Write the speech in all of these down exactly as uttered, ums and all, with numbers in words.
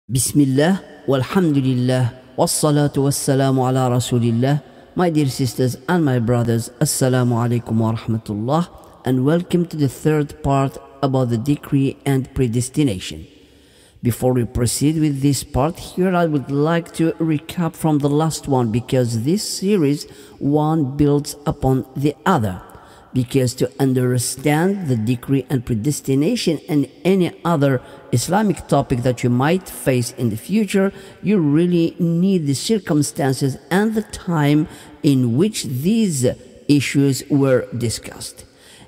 Bismillah, walhamdulillah, wassalatu wassalamu ala rasulillah. My dear sisters and my brothers, assalamu alaikum wa rahmatullah, and welcome to the third part about the decree and predestination. Before we proceed with this part here, I would like to recap from the last one, because this series one builds upon the other. Because to understand the decree and predestination and any other Islamic topic that you might face in the future, you really need the circumstances and the time in which these issues were discussed.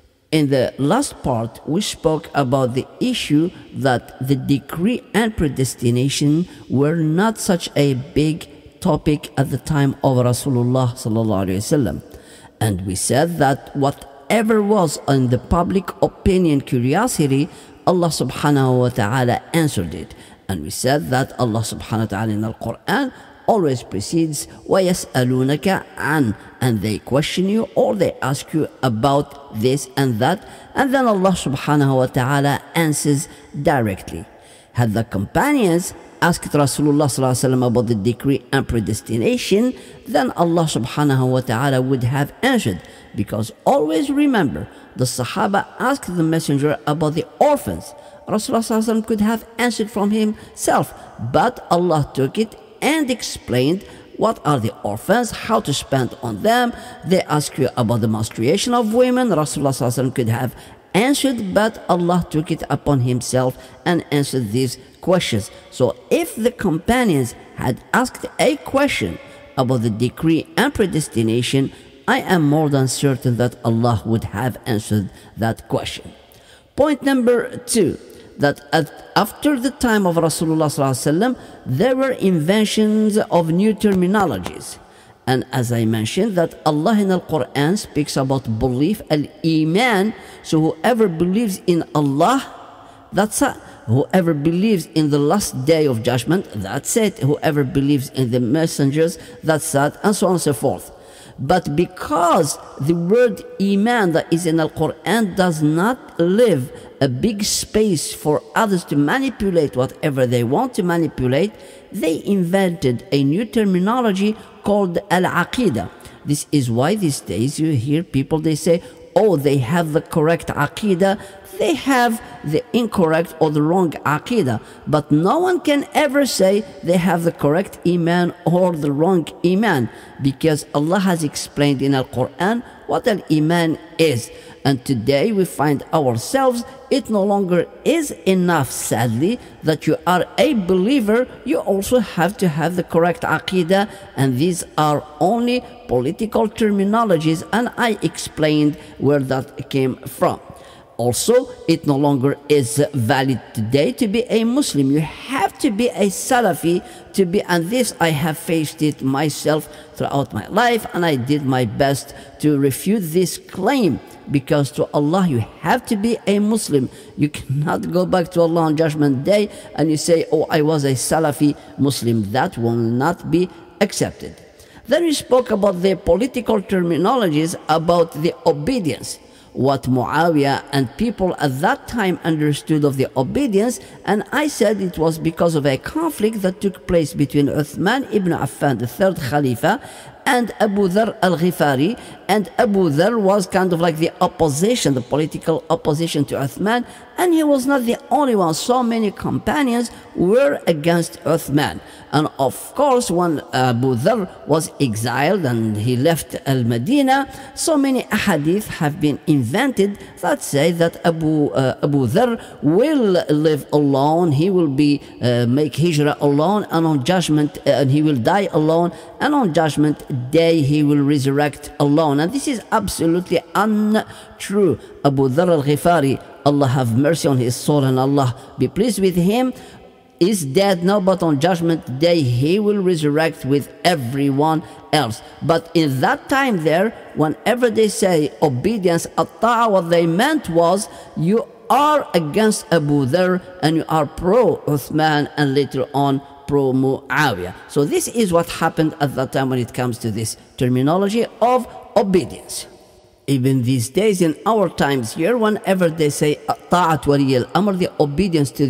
In the last part, we spoke about the issue that the decree and predestination were not such a big topic at the time of Rasulullah sallallahu alaihi wasallam. And we said that whatever was in the public opinion curiosity, Allah subhanahu wa ta'ala answered it. And we said that Allah subhanahu wa ta'ala in the Quran always precedes وَيَسْأَلُونَكَ عَنْ, and they question you or they ask you about this and that, and then Allah subhanahu wa ta'ala answers directly. Had the companions asked Rasulullah sallallahu alaihi wasallam about the decree and predestination, then Allah subhanahu wa ta'ala would have answered. Because always remember, the Sahaba asked the Messenger about the orphans. Rasulullah sallallahu alaihi wasallam could have answered from himself, but Allah took it and explained what are the orphans, how to spend on them. They ask you about the menstruation of women. Rasulullah sallallahu alaihi wasallam could have answered, but Allah took it upon himself and answered these questions. So if the companions had asked a question about the decree and predestination, I am more than certain that Allah would have answered that question. Point number two, that at, after the time of Rasulullah sallallahu alaihi wasallam, there were inventions of new terminologies. And as I mentioned, that Allah in the Quran speaks about belief, al-Iman. So whoever believes in Allah, that's it. Whoever believes in the last day of judgment, that's it. Whoever believes in the messengers, that's it, and so on and so forth. But because the word Iman that is in the Quran does not leave a big space for others to manipulate whatever they want to manipulate, they invented a new terminology called Al-Aqidah. This is why these days you hear people, they say, oh, they have the correct Aqidah, they have the incorrect or the wrong Aqidah. But no one can ever say they have the correct Iman or the wrong Iman, because Allah has explained in Al-Quran what Al-Iman is. And today we find ourselves, it no longer is enough, sadly, that you are a believer, you also have to have the correct Aqidah, and these are only political terminologies, and I explained where that came from. Also, it no longer is valid today to be a Muslim. You have to be a Salafi to be, and this I have faced it myself throughout my life, and I did my best to refute this claim, because to Allah you have to be a Muslim. You cannot go back to Allah on Judgment Day and you say, oh, I was a Salafi Muslim. That will not be accepted. Then we spoke about the political terminologies about the obedience, what Muawiyah and people at that time understood of the obedience, and I said it was because of a conflict that took place between Uthman ibn Affan, the third Khalifa, and Abu Dharr al-Ghifari. And Abu Dharr was kind of like the opposition, the political opposition to Uthman, and he was not the only one. So many companions were against Uthman. And of course, when Abu Dharr was exiled and he left Al-Madinah, so many ahadith have been invented that say that Abu, uh, Abu Dharr will live alone, he will be uh, make hijrah alone, and on judgment, uh, and he will die alone, and on judgment day he will resurrect alone. And this is absolutely untrue. Abu Dharr al-Ghifari, Allah have mercy on his soul and Allah be pleased with him, is dead now, but on judgment day he will resurrect with everyone else. But in that time there, whenever they say obedience, at-ta'a, what they meant was you are against Abu Dharr and you are pro Uthman and later on pro Muawiyah. So this is what happened at that time when it comes to this terminology of obedience. Even these days in our times here, whenever they say ta'at wali al-amr, the obedience to the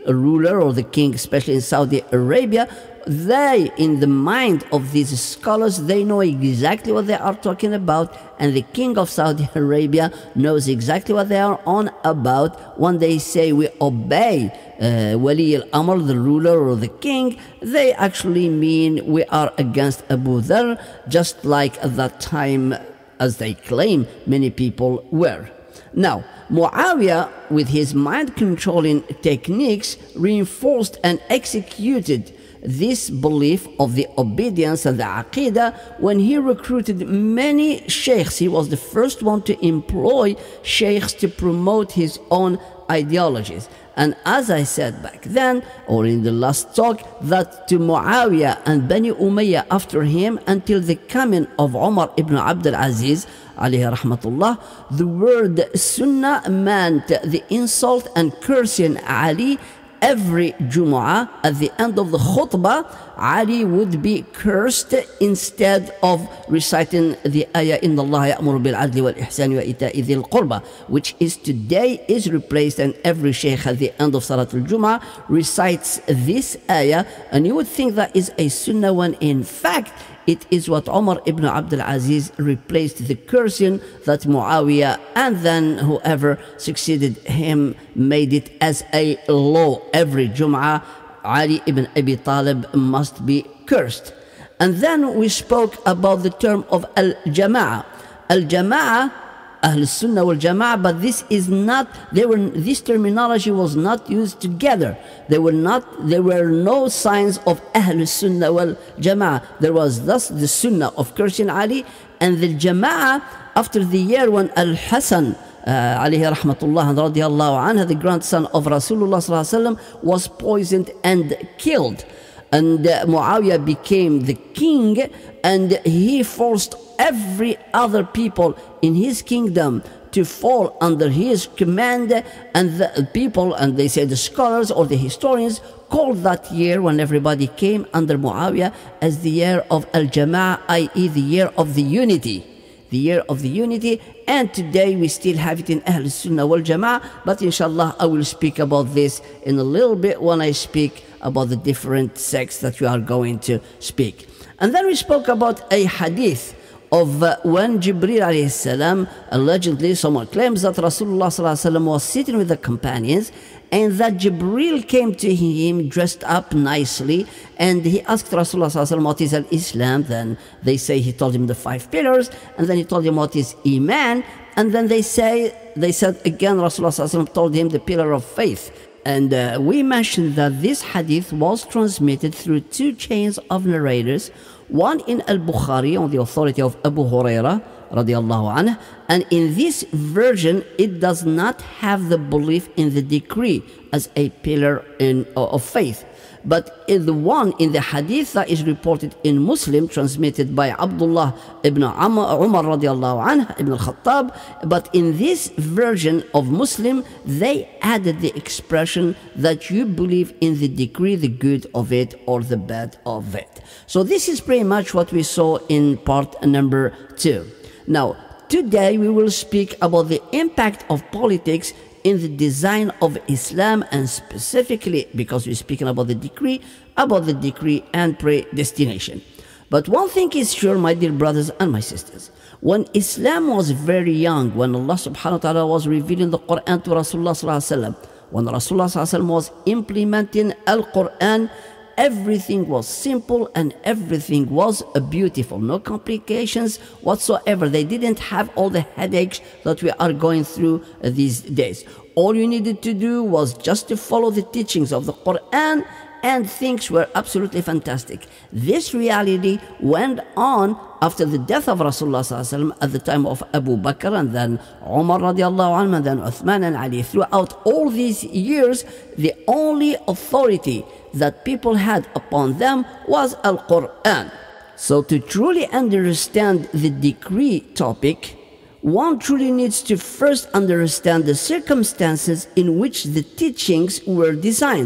ruler or the king, especially in Saudi Arabia, they, in the mind of these scholars, they know exactly what they are talking about, and the king of Saudi Arabia knows exactly what they are on about. When they say we obey uh, Wali al-Amr, the ruler or the king, they actually mean we are against Abu Dharr, just like at that time, as they claim, many people were. Now, Muawiyah, with his mind-controlling techniques, reinforced and executed this belief of the obedience and the aqidah when he recruited many sheikhs. He was the first one to employ sheikhs to promote his own ideologies. And as I said back then, or in the last talk, that to Muawiyah and Bani Umayyah after him, until the coming of Umar ibn Abdul Aziz, alayhi rahmatullah, the word Sunnah meant the insult and cursing Ali. Every Jumu'ah, at the end of the khutbah, Ali would be cursed instead of reciting the ayah, Inna Allah ya'muru bil adli wal ihsani wa ita'i dhil qurba, which is today is replaced, and every sheikh at the end of Salat al-Jumu'ah recites this ayah, and you would think that is a sunnah when in fact it is what Umar ibn Abdul Aziz replaced the cursing that Muawiyah and then whoever succeeded him made it as a law. Every Jum'ah, Ali ibn Abi Talib must be cursed. And then we spoke about the term of Al-Jama'ah. Al-Jama'ah, Ahl Sunnah wal Jama'ah, but this is not, they were, this terminology was not used together. There were not, there were no signs of Ahl Sunnah wal Jama'ah. There was thus the Sunnah of cursing Ali, and the Jama'ah after the year when Al-Hasan, uh, alayhi rahmatullah and radiallahu anha, the grandson of Rasulullah sallallahu alaihi wasallam, was poisoned and killed. And uh, Muawiyah became the king, and he forced every other people in his kingdom to fall under his command, and the people, and they say the scholars or the historians, called that year when everybody came under Muawiyah as the year of Al-Jama'ah, that is the year of the unity. The year of the unity, and today we still have it in Ahl Sunnah wal Jama'ah, but inshallah I will speak about this in a little bit when I speak about the different sects that we are going to speak. And then we spoke about a hadith of uh, when Jibreel alayhi salam, allegedly someone claims that Rasulullah sallallahu alaihi wasallam was sitting with the companions, and that Jibreel came to him dressed up nicely, and he asked Rasulullah sallallahu alaihi wasallam what is al-Islam. Then they say he told him the five pillars, and then he told him what is Iman, and then they say they said again Rasulullah sallallahu alaihi wasallam told him the pillar of faith. And uh, we mentioned that this hadith was transmitted through two chains of narrators, one in Al-Bukhari on the authority of Abu Huraira radiallahu anhu, and in this version it does not have the belief in the decree as a pillar in, uh, of faith. But in the one in the hadith that is reported in Muslim, transmitted by Abdullah ibn Umar radiallahu anhu, ibn al-Khattab, but in this version of Muslim, they added the expression that you believe in the decree, the good of it or the bad of it. So this is pretty much what we saw in part number two. Now, today we will speak about the impact of politics in the design of Islam, and specifically, because we're speaking about the decree, about the decree and predestination. But one thing is sure, my dear brothers and my sisters, when Islam was very young, when Allah subhanahu wa ta'ala was revealing the Quran to Rasulullah sallallahu alaihi wasallam, when Rasulullah sallallahu alaihi wasallam was implementing Al-Quran, everything was simple and everything was beautiful, no complications whatsoever. They didn't have all the headaches that we are going through these days. All you needed to do was just to follow the teachings of the Quran, and things were absolutely fantastic. This reality went on after the death of Rasulullah sallallahu alaihi wasallam, at the time of Abu Bakr, and then Umar radiallahu anhu, and then Uthman and Ali. Throughout all these years, the only authority that people had upon them was Al-Quran. So to truly understand the decree topic, one truly needs to first understand the circumstances in which the teachings were designed.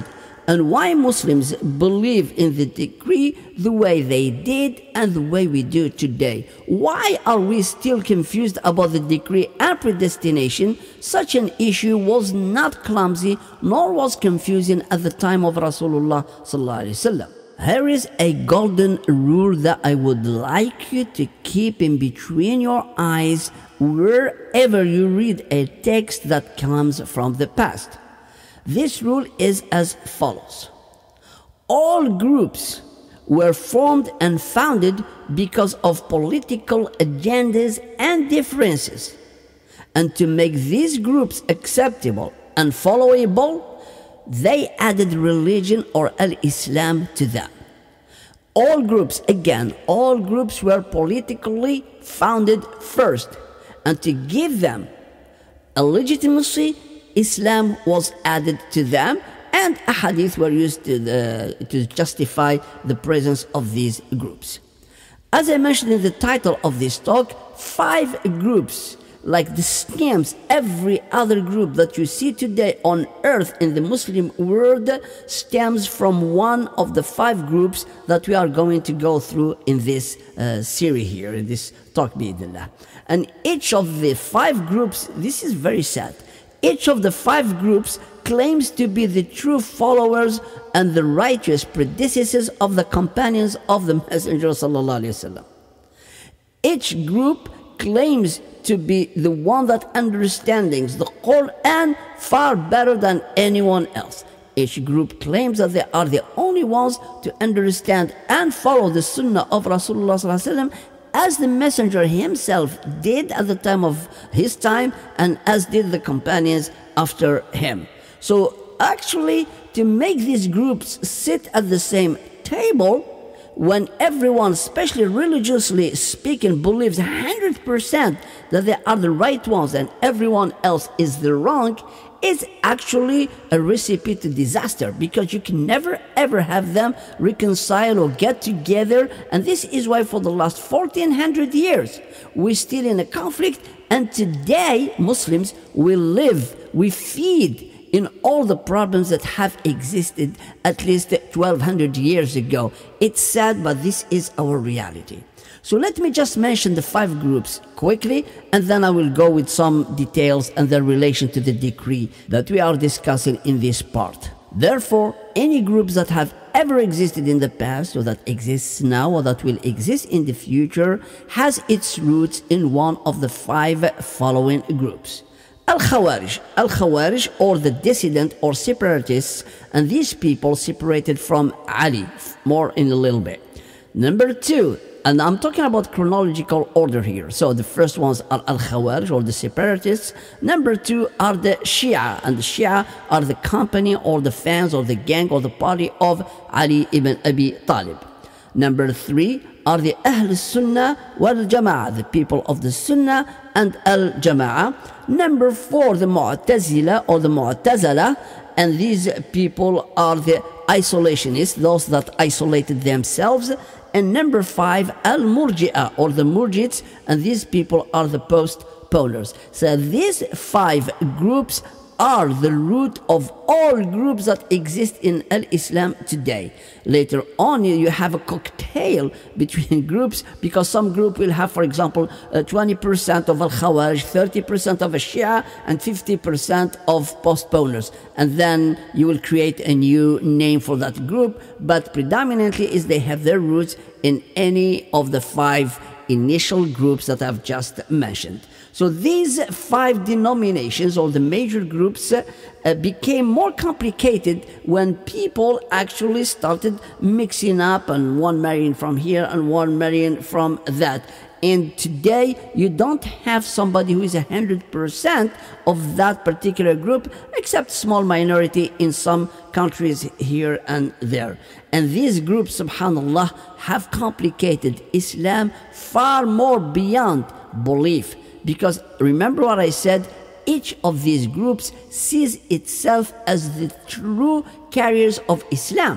and why Muslims believe in the decree the way they did and the way we do today. Why are we still confused about the decree and predestination? Such an issue was not clumsy nor was confusing at the time of Rasulullah sallallahu alaihi wasallam. Here is a golden rule that I would like you to keep in between your eyes wherever you read a text that comes from the past. This rule is as follows. All groups were formed and founded because of political agendas and differences. And to make these groups acceptable and followable, they added religion or al-Islam to them. All groups, again, all groups were politically founded first. And to give them a legitimacy, Islam was added to them, and ahadith were used to, the, to justify the presence of these groups. As I mentioned in the title of this talk, five groups, like the stems, every other group that you see today on earth in the Muslim world stems from one of the five groups that we are going to go through in this uh, series here, in this talk bi'idhnillah. And each of the five groups, this is very sad, each of the five groups claims to be the true followers and the righteous predecessors of the companions of the Messenger sallallahu alaihi wasallam. Each group claims to be the one that understands the Quran far better than anyone else. Each group claims that they are the only ones to understand and follow the Sunnah of Rasulullah sallallahu alaihi wasallam, as the Messenger himself did at the time of his time and as did the companions after him. So actually, to make these groups sit at the same table, when everyone, especially religiously speaking, believes one hundred percent that they are the right ones and everyone else is the wrong, is actually a recipe to disaster, because you can never ever have them reconcile or get together. And this is why for the last fourteen hundred years we're still in a conflict, and today Muslims will live, we feed in all the problems that have existed at least twelve hundred years ago. It's sad, but this is our reality. So let me just mention the five groups quickly, and then I will go with some details and their relation to the decree that we are discussing in this part. Therefore, any groups that have ever existed in the past, or that exists now, or that will exist in the future, has its roots in one of the five following groups. Al-Khawarij, Al-Khawarij, or the dissident or separatists, and these people separated from Ali, more in a little bit. Number two, and I'm talking about chronological order here. So the first ones are Al-Khawarij, or the separatists. Number two are the Shia, and the Shia are the company or the fans or the gang or the party of Ali ibn Abi Talib. Number three are the Ahl Sunnah wal Jama'ah, the people of the Sunnah and Al Jama'ah. Number four, the Mu'tazila or the Mu'tazala, and these people are the isolationists, those that isolated themselves. And number five, Al-Murji'ah, or the Murjids, and these people are the post-poners. So these five groups are the root of all groups that exist in Al-Islam today. Later on, you have a cocktail between groups, because some group will have, for example, uh, twenty percent of Al-Khawarij, thirty percent of Shia, and fifty percent of postponers. And then you will create a new name for that group, but predominantly is they have their roots in any of the five initial groups that I've just mentioned. So these five denominations, or the major groups, uh, uh, became more complicated when people actually started mixing up, and one marrying from here and one marrying from that. And today, you don't have somebody who is one hundred percent of that particular group, except small minority in some countries here and there. And these groups, subhanAllah, have complicated Islam far more beyond belief. Because remember what I said, each of these groups sees itself as the true carriers of Islam.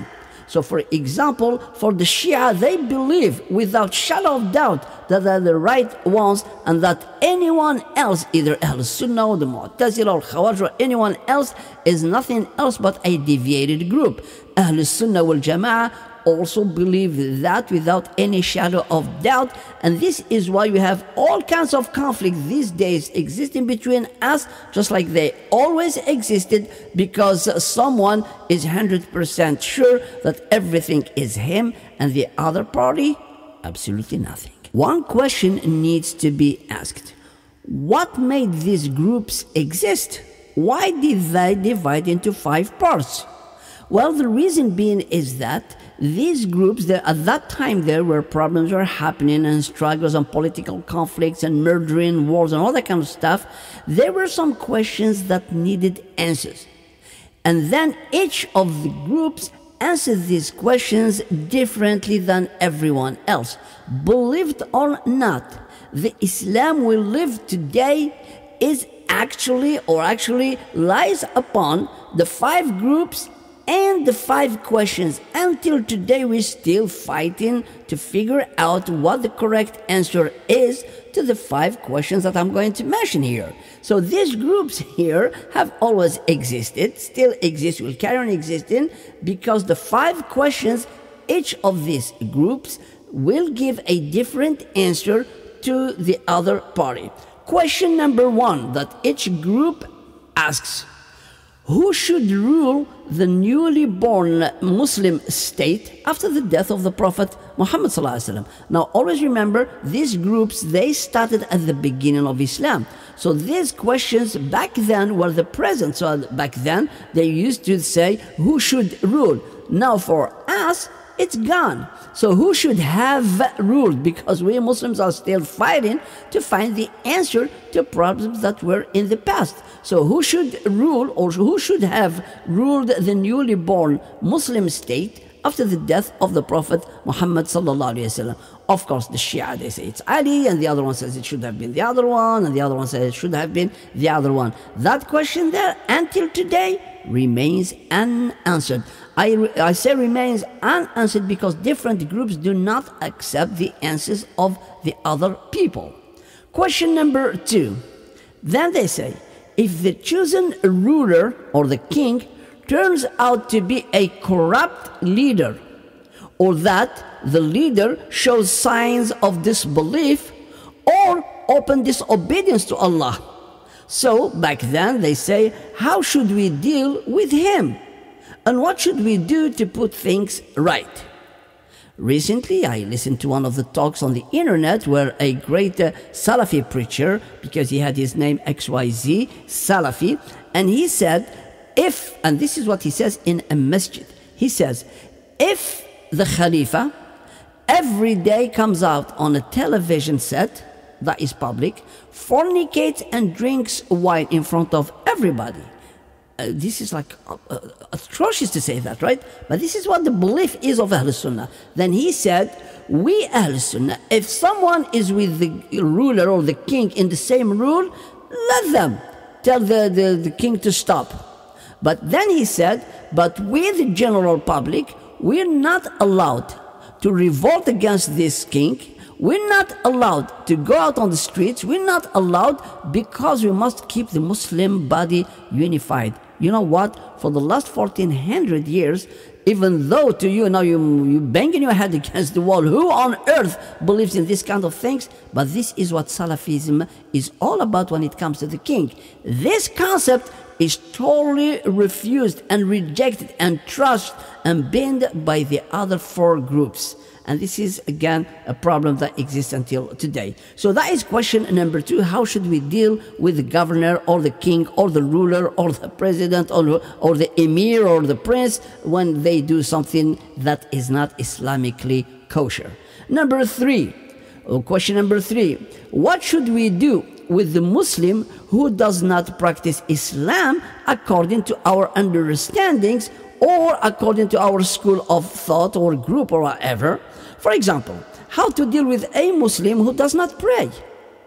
So for example, for the Shia, they believe without shadow of doubt that they're the right ones and that anyone else, either Ahl Sunnah or the Mu'tazila or Khawarij or anyone else, is nothing else but a deviated group. Ahl Sunnah wal Jama'ah also believe that without any shadow of doubt, and this is why we have all kinds of conflict these days existing between us, just like they always existed, because someone is one hundred percent sure that everything is him and the other party absolutely nothing. One question needs to be asked: what made these groups exist? Why did they divide into five parts? Well, the reason being is that these groups, there, at that time there were problems were happening and struggles and political conflicts and murdering, wars and all that kind of stuff. There were some questions that needed answers. And then each of the groups answered these questions differently than everyone else. Believed or not, the Islam we live today is actually, or actually lies upon the five groups and the five questions. Until today, we're still fighting to figure out what the correct answer is to the five questions that I'm going to mention here. So these groups here have always existed, still exist, will carry on existing, because the five questions, each of these groups will give a different answer to the other party. Question number one that each group asks: who should rule the newly born Muslim state after the death of the Prophet Muhammad sallallahu alaihi wasallam? Now, always remember, these groups, they started at the beginning of Islam. So these questions back then were the present. So back then, they used to say, who should rule? Now for us, it's gone. So who should have ruled? Because we Muslims are still fighting to find the answer to problems that were in the past. So who should rule, or who should have ruled the newly born Muslim state after the death of the Prophet Muhammad sallallahu alaihi wasallam? Of course, the Shia, they say it's Ali, and the other one says it should have been the other one, and the other one says it should have been the other one. That question there, until today, remains unanswered. I, I say remains unanswered because different groups do not accept the answers of the other people. Question number two. Then they say, if the chosen ruler or the king turns out to be a corrupt leader, or that the leader shows signs of disbelief or open disobedience to Allah. So back then they say, how should we deal with him? And what should we do to put things right? Recently, I listened to one of the talks on the internet where a great uh, Salafi preacher, because he had his name X Y Z, Salafi, and he said, if, and this is what he says in a masjid, he says, if the Khalifa every day comes out on a television set that is public, fornicates and drinks wine in front of everybody, Uh, this is like uh, uh, atrocious to say that, right? But this is what the belief is of Ahl Sunnah. Then he said, we Ahl Sunnah, if someone is with the ruler or the king in the same rule, let them tell the, the, the king to stop. But then he said, but we the general public, we're not allowed to revolt against this king. We're not allowed to go out on the streets. We're not allowed because we must keep the Muslim body unified. You know what? For the last fourteen hundred years, even though to you now you, you banging your head against the wall, who on earth believes in this kind of things? But this is what Salafism is all about when it comes to the king. This concept is totally refused and rejected and trashed and banned by the other four groups. And this is, again, a problem that exists until today. So that is question number two. How should we deal with the governor or the king or the ruler or the president or, or the emir or the prince when they do something that is not Islamically kosher? Number three, or question number three, what should we do with the Muslim who does not practice Islam according to our understandings or according to our school of thought or group or whatever? For example, how to deal with a Muslim who does not pray?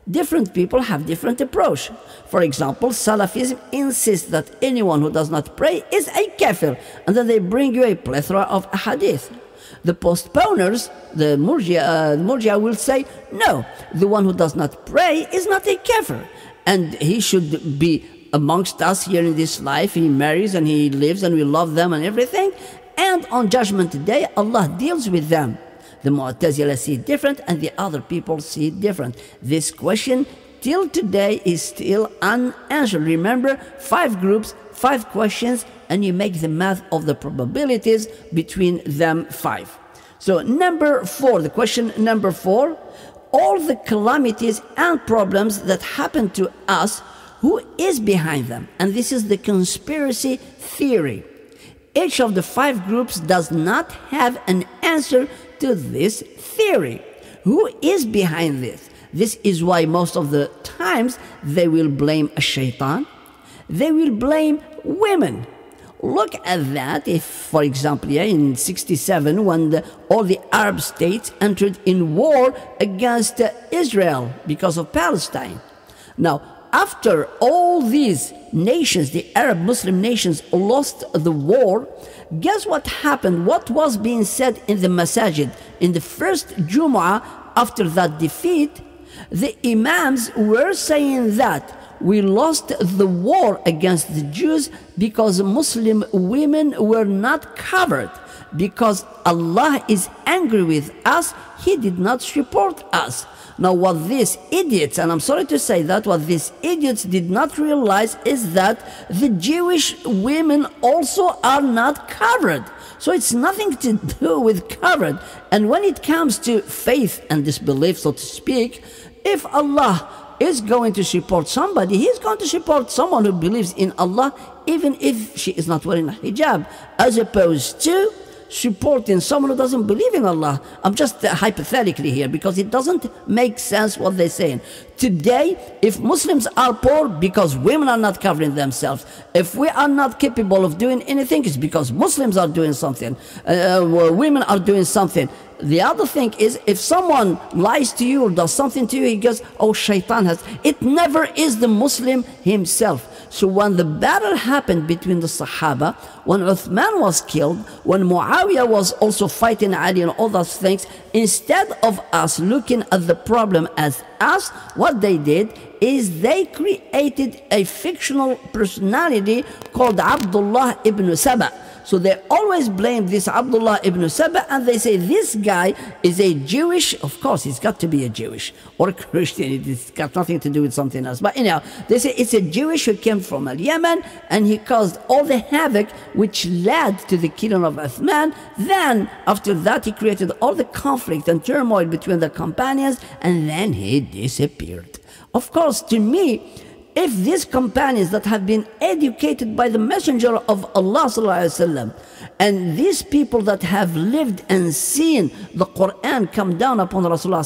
Different people have different approach. For example, Salafism insists that anyone who does not pray is a kafir, and then they bring you a plethora of ahadith. The postponers, the Murjia, uh, Murjia will say, no, the one who does not pray is not a kafir, and he should be amongst us here in this life. He marries and he lives and we love them and everything, and on Judgment Day, Allah deals with them. The Mu'tazila see it different, and the other people see it different. This question till today is still unanswered. Remember, five groups, five questions, and you make the math of the probabilities between them five. So number four, the question number four, all the calamities and problems that happen to us, who is behind them? And this is the conspiracy theory. Each of the five groups does not have an answer to this theory. Who is behind this? This is why most of the times they will blame a shaitan. They will blame women. Look at that. If, for example, yeah, in sixty-seven, when the, all the Arab states entered in war against uh, Israel because of Palestine. Now, after all these nations, the Arab Muslim nations, lost the war, guess what happened? What was being said in the masajid? In the first Jumu'ah, after that defeat, the imams were saying that we lost the war against the Jews because Muslim women were not covered. Because Allah is angry with us, He did not support us. Now what these idiots, and I'm sorry to say that, what these idiots did not realize is that the Jewish women also are not covered. So it's nothing to do with covered. And when it comes to faith and disbelief, so to speak, if Allah is going to support somebody, He's going to support someone who believes in Allah, even if she is not wearing a hijab, as opposed to supporting someone who doesn't believe in Allah. I'm just uh, hypothetically here, because it doesn't make sense what they're saying. Today, if Muslims are poor because women are not covering themselves, if we are not capable of doing anything, it's because Muslims are doing something, uh, women are doing something. The other thing is, if someone lies to you or does something to you, he goes, oh, shaitan has. It never is the Muslim himself. So when the battle happened between the Sahaba, when Uthman was killed, when Muawiyah was also fighting Ali and all those things, instead of us looking at the problem as us, what they did is they created a fictional personality called Abdullah ibn Saba. So they always blame this Abdullah ibn Saba, and they say this guy is a Jewish, of course he's got to be a Jewish, or a Christian, it's got nothing to do with something else. But anyhow, they say it's a Jewish who came from Yemen, and he caused all the havoc which led to the killing of Uthman. Then, after that, he created all the conflict and turmoil between the companions, and then he disappeared. Of course, to me, if these companions that have been educated by the Messenger of Allah ﷺ, and these people that have lived and seen the Quran come down upon Rasulullah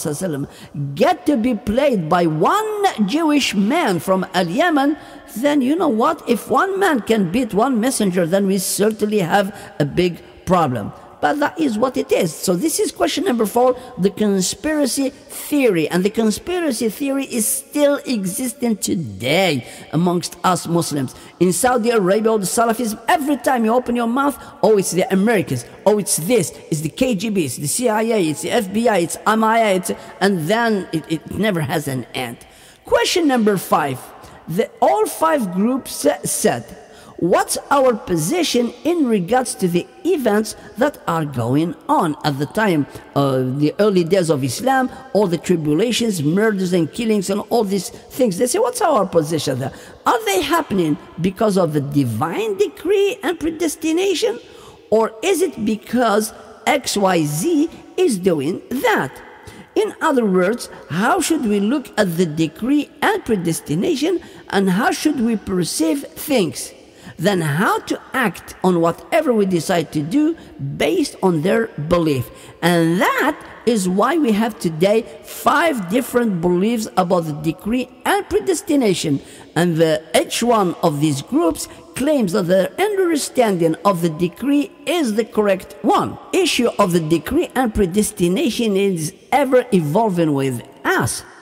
ﷺ, get to be played by one Jewish man from Al-Yemen, then you know what? If one man can beat one messenger, then we certainly have a big problem. But that is what it is. So this is question number four, the conspiracy theory. And the conspiracy theory is still existing today amongst us Muslims. In Saudi Arabia, the Salafism, every time you open your mouth, oh, it's the Americans, oh, it's this, it's the K G B, it's the C I A, it's the F B I, it's M I A, it's, and then it, it never has an end. Question number five, the, all five groups said, what's our position in regards to the events that are going on at the time, uh, the early days of Islam, all the tribulations, murders and killings and all these things? They say, what's our position there? Are they happening because of the divine decree and predestination? Or is it because X Y Z is doing that? In other words, how should we look at the decree and predestination, and how should we perceive things? Then how to act on whatever we decide to do based on their belief. And that is why we have today five different beliefs about the decree and predestination. And the, each one of these groups claims that their understanding of the decree is the correct one. Issue of the decree and predestination is ever evolving with us.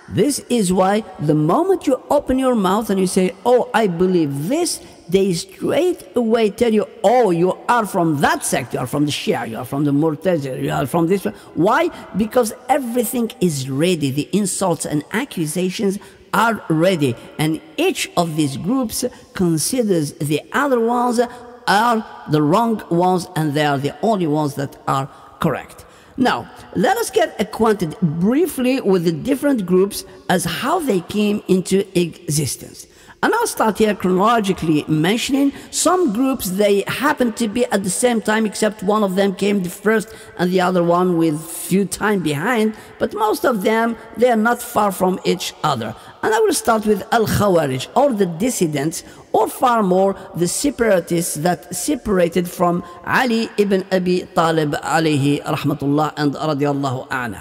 This is why the moment you open your mouth and you say, oh, I believe this, they straight away tell you, oh, you are from that sect, you are from the Shia, you are from the Mu'tazila, you are from this one. Why? Because everything is ready. The insults and accusations are ready. And each of these groups considers the other ones are the wrong ones, and they are the only ones that are correct. Now, let us get acquainted briefly with the different groups as how they came into existence. And I'll start here chronologically mentioning some groups. They happen to be at the same time, except one of them came the first and the other one with few time behind. But most of them, they are not far from each other. And I will start with Al-Khawarij, or the dissidents, or far more the separatists that separated from Ali ibn Abi Talib alayhi rahmatullah and radiallahu anhu.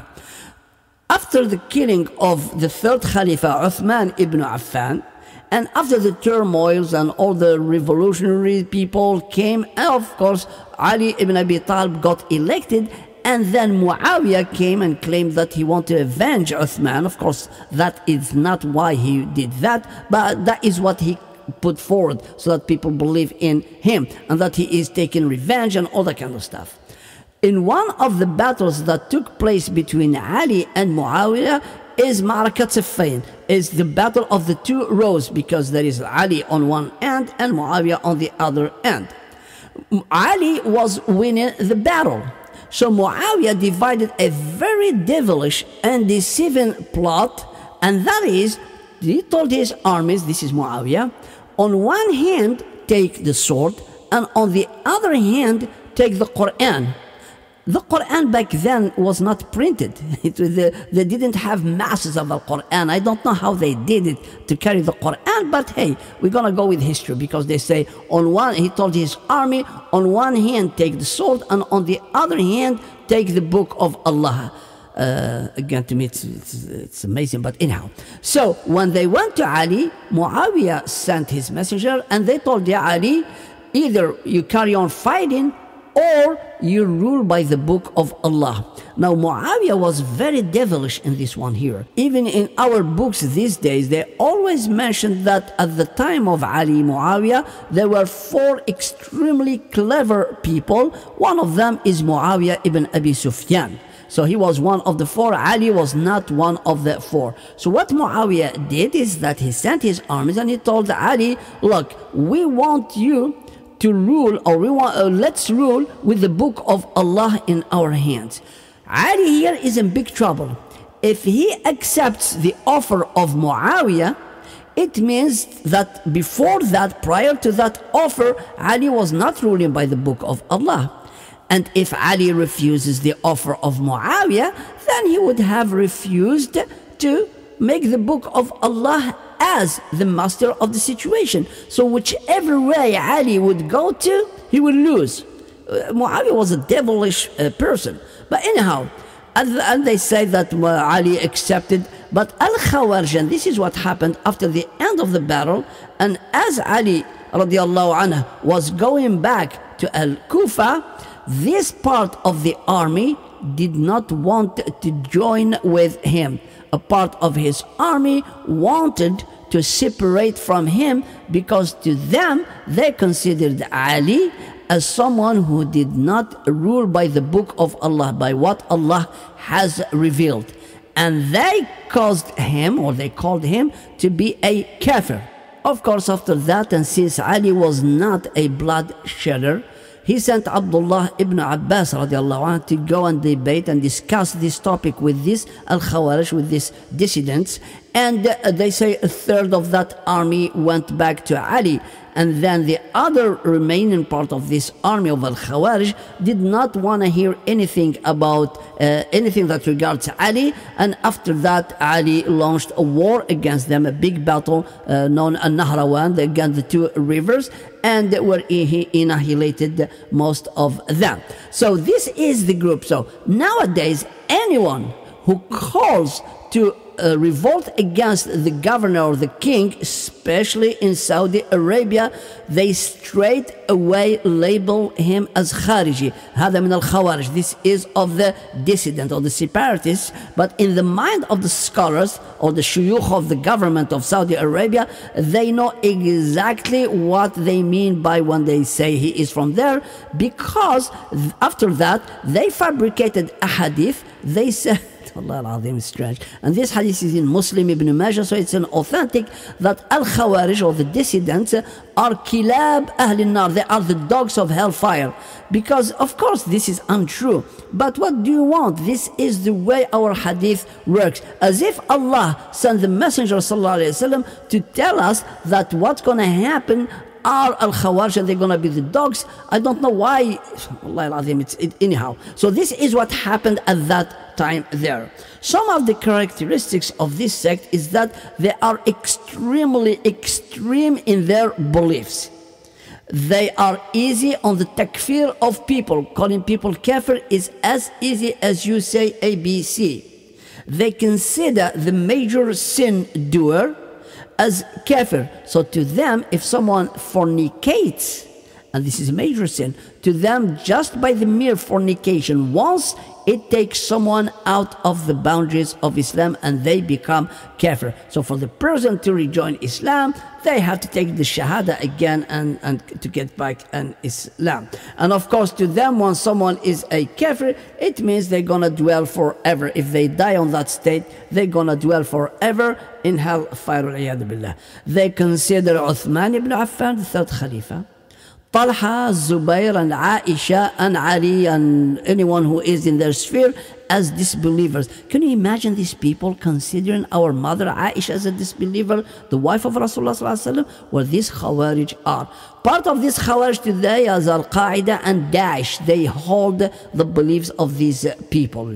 After the killing of the third Khalifa Uthman ibn Affan, and after the turmoils and all the revolutionary people came, and of course Ali ibn Abi Talib got elected, and then Muawiyah came and claimed that he wanted to avenge Uthman. Of course, that is not why he did that, but that is what he put forward so that people believe in him and that he is taking revenge and all that kind of stuff. In one of the battles that took place between Ali and Muawiyah is Ma'rakat Siffin, is the battle of the two rows, because there is Ali on one end and Muawiyah on the other end. Ali was winning the battle. So Muawiyah divided a very devilish and deceiving plot, and that is, he told his armies, this is Muawiyah, on one hand take the sword, and on the other hand take the Quran. The Quran back then was not printed. It was the, they didn't have masses of the Quran. I don't know how they did it to carry the Quran, but hey, we're gonna go with history, because they say on one, he told his army, on one hand take the sword, and on the other hand take the book of Allah. Uh, again, to me it's, it's, it's amazing, but anyhow. So when they went to Ali, Muawiyah sent his messenger, and they told Ya Ali, either you carry on fighting or you rule by the book of Allah. Now Muawiyah was very devilish in this one here. Even in our books these days, they always mention that at the time of Ali Muawiyah, there were four extremely clever people. One of them is Muawiyah ibn Abi Sufyan. So he was one of the four. Ali was not one of the four. So what Muawiyah did is that he sent his armies and he told Ali, look, we want you to rule, or we want, uh, let's rule with the book of Allah in our hands. Ali here is in big trouble. If he accepts the offer of Muawiyah, it means that before that, prior to that offer, Ali was not ruling by the book of Allah. And if Ali refuses the offer of Muawiyah, then he would have refused to make the book of Allah as the master of the situation. So whichever way Ali would go to, he would lose. Uh, Muawiyah was a devilish uh, person. But anyhow, and, and they say that uh, Ali accepted. But Al-Khawarij, and this is what happened after the end of the battle, and as Ali radiallahu anhu was going back to Al-Kufa, this part of the army did not want to join with him. A part of his army wanted to separate from him, because to them they considered Ali as someone who did not rule by the book of Allah, by what Allah has revealed. And they caused him, or they called him, to be a kafir. Of course, after that, and since Ali was not a blood shedder, he sent Abdullah ibn Abbas radiallahu anh to go and debate and discuss this topic with this Al-Khawarij, with these dissidents. And uh, they say a third of that army went back to Ali. And then the other remaining part of this army of Al-Khawarij did not want to hear anything about uh, anything that regards Ali. And after that, Ali launched a war against them, a big battle uh, known as Nahrawan, against the two rivers, and where he annihilated most of them. So this is the group. So nowadays, anyone who calls to uh, revolt against the governor or the king, especially in Saudi Arabia, they straight away label him as Khariji. هذا من الخوارج. This is of the dissident or the separatists. But in the mind of the scholars or the shuyukh of the government of Saudi Arabia, they know exactly what they mean by when they say he is from there, because after that they fabricated a hadith. They said, Allah al-Azim, is strange. And this hadith is in Muslim Ibn Majah, so it's an authentic, that al-Khawarij or the dissidents are kilab ahl nar. They are the dogs of hellfire. Because of course this is untrue. But what do you want? This is the way our hadith works. As if Allah sent the Messenger sallallahu alaihi wasallam to tell us that what's going to happen are al-Khawarij and they're going to be the dogs. I don't know why. Allah al-Azim, it's it, anyhow. So this is what happened at that time there. Some of the characteristics of this sect is that they are extremely extreme in their beliefs. They are easy on the takfir of people. Calling people kafir is as easy as you say A B C. They consider the major sin doer as kafir. So to them, if someone fornicates, and this is a major sin, to them just by the mere fornication once, it takes someone out of the boundaries of Islam and they become kafir. So for the person to rejoin Islam, they have to take the shahada again and, and to get back in Islam. And of course to them, when someone is a kafir, it means they're gonna dwell forever. If they die on that state, they're gonna dwell forever in hellfire. They consider Uthman ibn Affan the third Khalifa, Talha, Zubair and Aisha and Ali and anyone who is in their sphere as disbelievers. Can you imagine these people considering our mother Aisha as a disbeliever, the wife of Rasulullah sallallahu alaihi wasallam? Well, these Khawarij are. Part of this Khawarij today as Al-Qaeda and Daesh, they hold the beliefs of these people.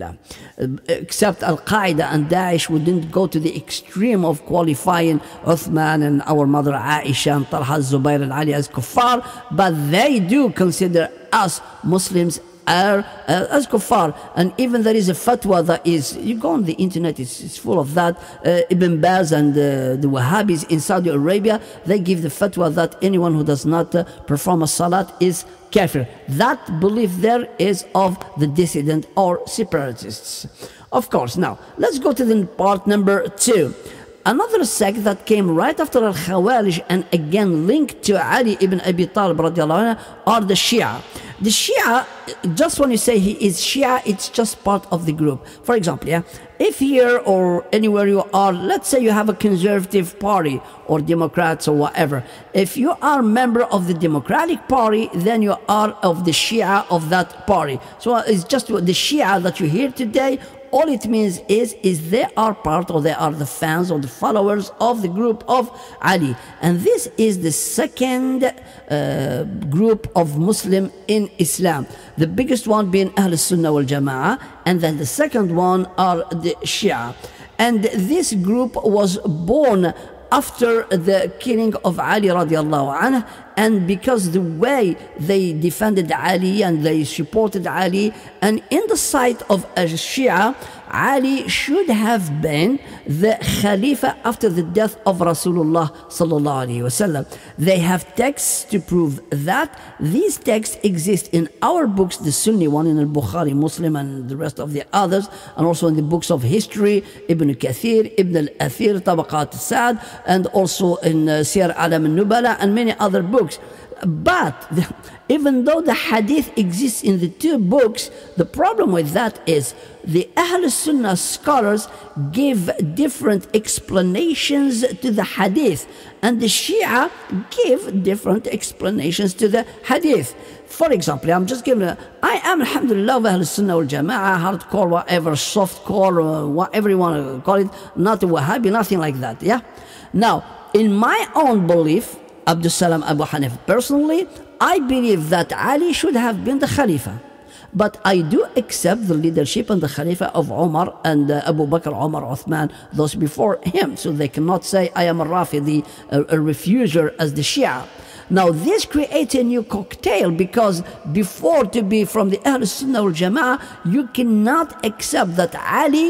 Except Al-Qaeda and Daesh who didn't go to the extreme of qualifying Uthman and our mother Aisha and Talha, Zubair and Ali as kuffar, but they do consider us Muslims are uh, as kuffar. And even there is a fatwa that is, you go on the internet, it's, it's full of that. uh, Ibn Baz and uh, the Wahhabis in Saudi Arabia, they give the fatwa that anyone who does not uh, perform a salat is kafir. That belief there is of the dissident or separatists. Of course, now let's go to the part number two. Another sect that came right after Al-Khawarij and again linked to Ali ibn Abi Talib radiallahu anhu are the Shia. The Shia, just when you say he is Shia, it's just part of the group. For example, yeah, if here or anywhere you are, let's say you have a conservative party or Democrats or whatever. If you are a member of the Democratic Party, then you are of the Shia of that party. So it's just the Shia that you hear today. All it means is, is they are part or they are the fans or the followers of the group of Ali. And this is the second uh, group of Muslim in Islam. The biggest one being Ahl Sunnah wal Jama'ah, and then the second one are the Shia. And this group was born after the killing of Ali radiallahu anhu, and because the way they defended Ali and they supported Ali, and in the sight of a Shia, Ali should have been the Khalifa after the death of Rasulullah sallallahu alaihi wasallam. They have texts to prove that. These texts exist in our books, the Sunni one in al-Bukhari, Muslim and the rest of the others, and also in the books of history, Ibn Kathir, Ibn al-Athir, Tabaqat al-Sa'd, and also in uh, Siyar Alam al-Nubala and many other books. But the, even though the hadith exists in the two books, the problem with that is the Ahl Sunnah scholars give different explanations to the hadith, and the Shia give different explanations to the hadith. For example, I'm just giving a, I am alhamdulillah of Ahl Sunnah wal Jama'ah, hardcore, whatever, soft core, uh, whatever you want to call it, not a Wahhabi, nothing like that, yeah? Now, in my own belief, Abdul Salam Abu Hanif, personally, I believe that Ali should have been the Khalifa. But I do accept the leadership and the Khalifa of Umar and uh, Abu Bakr, Umar, Uthman, those before him. So they cannot say, I am a Rafidi, a, a refuser as the Shia. Now this creates a new cocktail, because before to be from the Ahl Sunnah wal Jama'ah, you cannot accept that Ali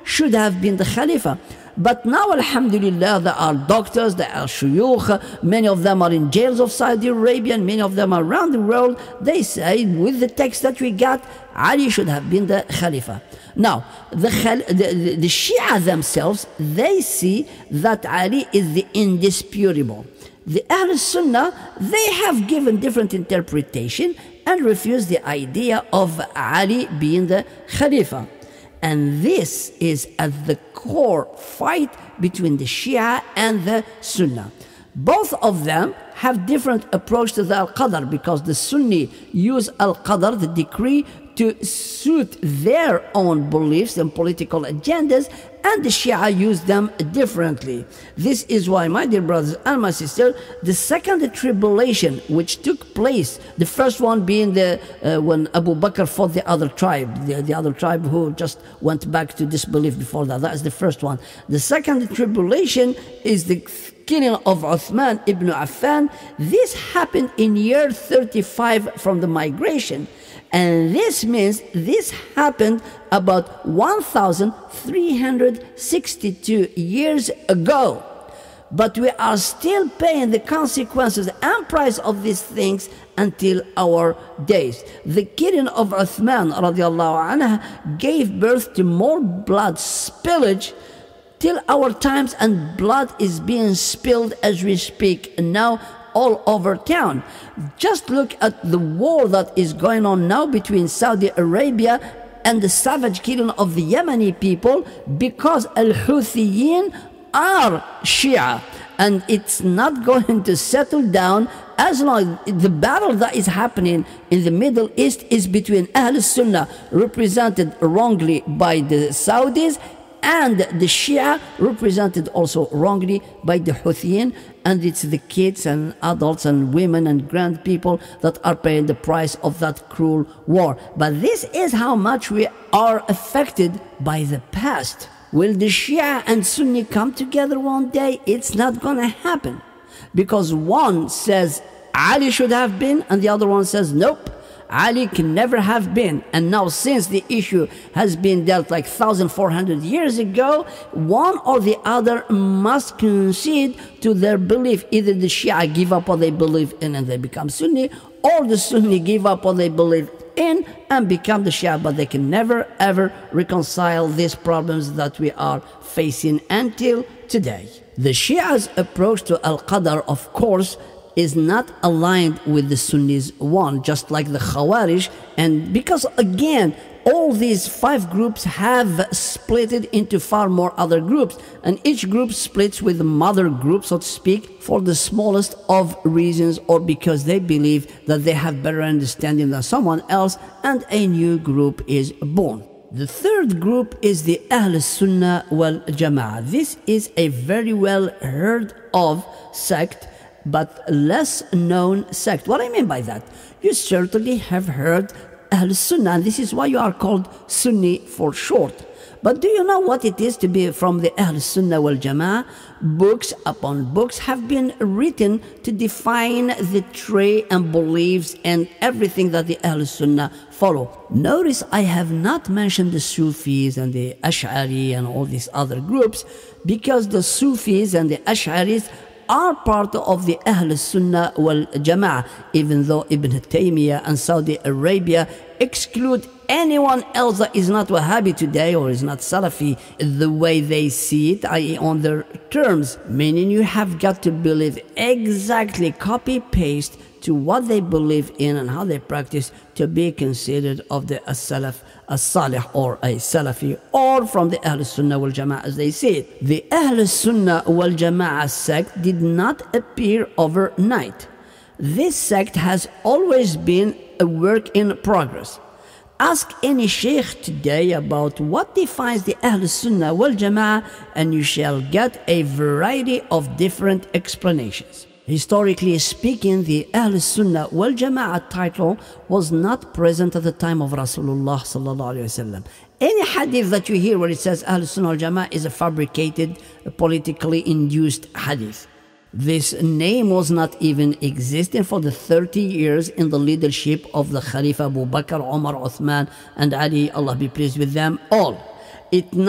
should have been the Khalifa. But now, alhamdulillah, there are doctors, there are shuyukh, many of them are in jails of Saudi Arabia, and many of them are around the world. They say, with the text that we got, Ali should have been the Khalifa. Now, the, the, the Shia themselves, they see that Ali is the indisputable. The Ahl Sunnah, they have given different interpretation and refuse the idea of Ali being the Khalifa. And this is at the core fight between the Shia and the Sunnah. Both of them have different approach to the Al-Qadr, because the Sunni use Al-Qadr, the decree, to suit their own beliefs and political agendas, and the Shia use them differently. This is why, my dear brothers and my sisters, the second tribulation which took place, the first one being the uh, when Abu Bakr fought the other tribe, the, the other tribe who just went back to disbelief before that. That is the first one. The second tribulation is the killing of Uthman ibn Affan. This happened in year thirty-five from the migration. And this means this happened about one thousand three hundred sixty-two years ago. But we are still paying the consequences and price of these things until our days. The killing of Uthman radiallahu anhu gave birth to more blood spillage till our times, and blood is being spilled as we speak now all over town. Just look at the war that is going on now between Saudi Arabia and the savage killing of the Yemeni people, because Al-Huthiyin are Shia, and it's not going to settle down as long as the battle that is happening in the Middle East is between Ahl Sunnah, represented wrongly by the Saudis, and the Shia, represented also wrongly by the Huthiyin, and it's the kids and adults and women and grand people that are paying the price of that cruel war. But this is how much we are affected by the past. Will the Shia and Sunni come together one day? It's not going to happen, because one says Ali should have been, and the other one says nope, Ali can never have been. And now, since the issue has been dealt like one thousand four hundred years ago, one or the other must concede to their belief. Either the Shia give up what they believe in and they become Sunni, or the Sunni give up what they believe in and become the Shia. But they can never ever reconcile these problems that we are facing until today. The Shia's approach to Al-Qadr, of course, is not aligned with the Sunnis one, just like the Khawarij. And because, again, all these five groups have split it into far more other groups, and each group splits with the mother group, so to speak, for the smallest of reasons, or because they believe that they have better understanding than someone else, and a new group is born. The third group is the Ahl Sunnah wal Jama'ah. This is a very well heard of sect, but less known sect. What I mean by that? You certainly have heard Ahl Sunnah, and this is why you are called Sunni for short. But do you know what it is to be from the Ahl Sunnah wal Jama'ah? Books upon books have been written to define the tree and beliefs and everything that the Ahl Sunnah follow. Notice I have not mentioned the Sufis and the Ash'ari and all these other groups, because the Sufis and the Ash'aris are part of the Ahl Sunnah wal Jama'ah, even though Ibn Taymiyyah and Saudi Arabia exclude anyone else that is not Wahhabi today or is not Salafi the way they see it, that is on their terms, meaning you have got to believe exactly copy-paste to what they believe in and how they practice to be considered of the As-Salaf As-Salih or a Salafi, or from the Ahl Sunnah wal Jama'ah as they see it. The Ahl Sunnah wal Jama'ah sect did not appear overnight. This sect has always been a work in progress. Ask any sheikh today about what defines the Ahl Sunnah wal Jama'ah, and you shall get a variety of different explanations. Historically speaking, the Ahl Sunnah wal Jama'ah title was not present at the time of Rasulullah sallallahu alaihi wasallam. Any hadith that you hear where it says Ahl Sunnah wal Jama'ah is a fabricated, politically induced hadith. This name was not even existing for the thirty years in the leadership of the Khalifa Abu Bakr, Umar, Uthman, and Ali, Allah be pleased with them all. It not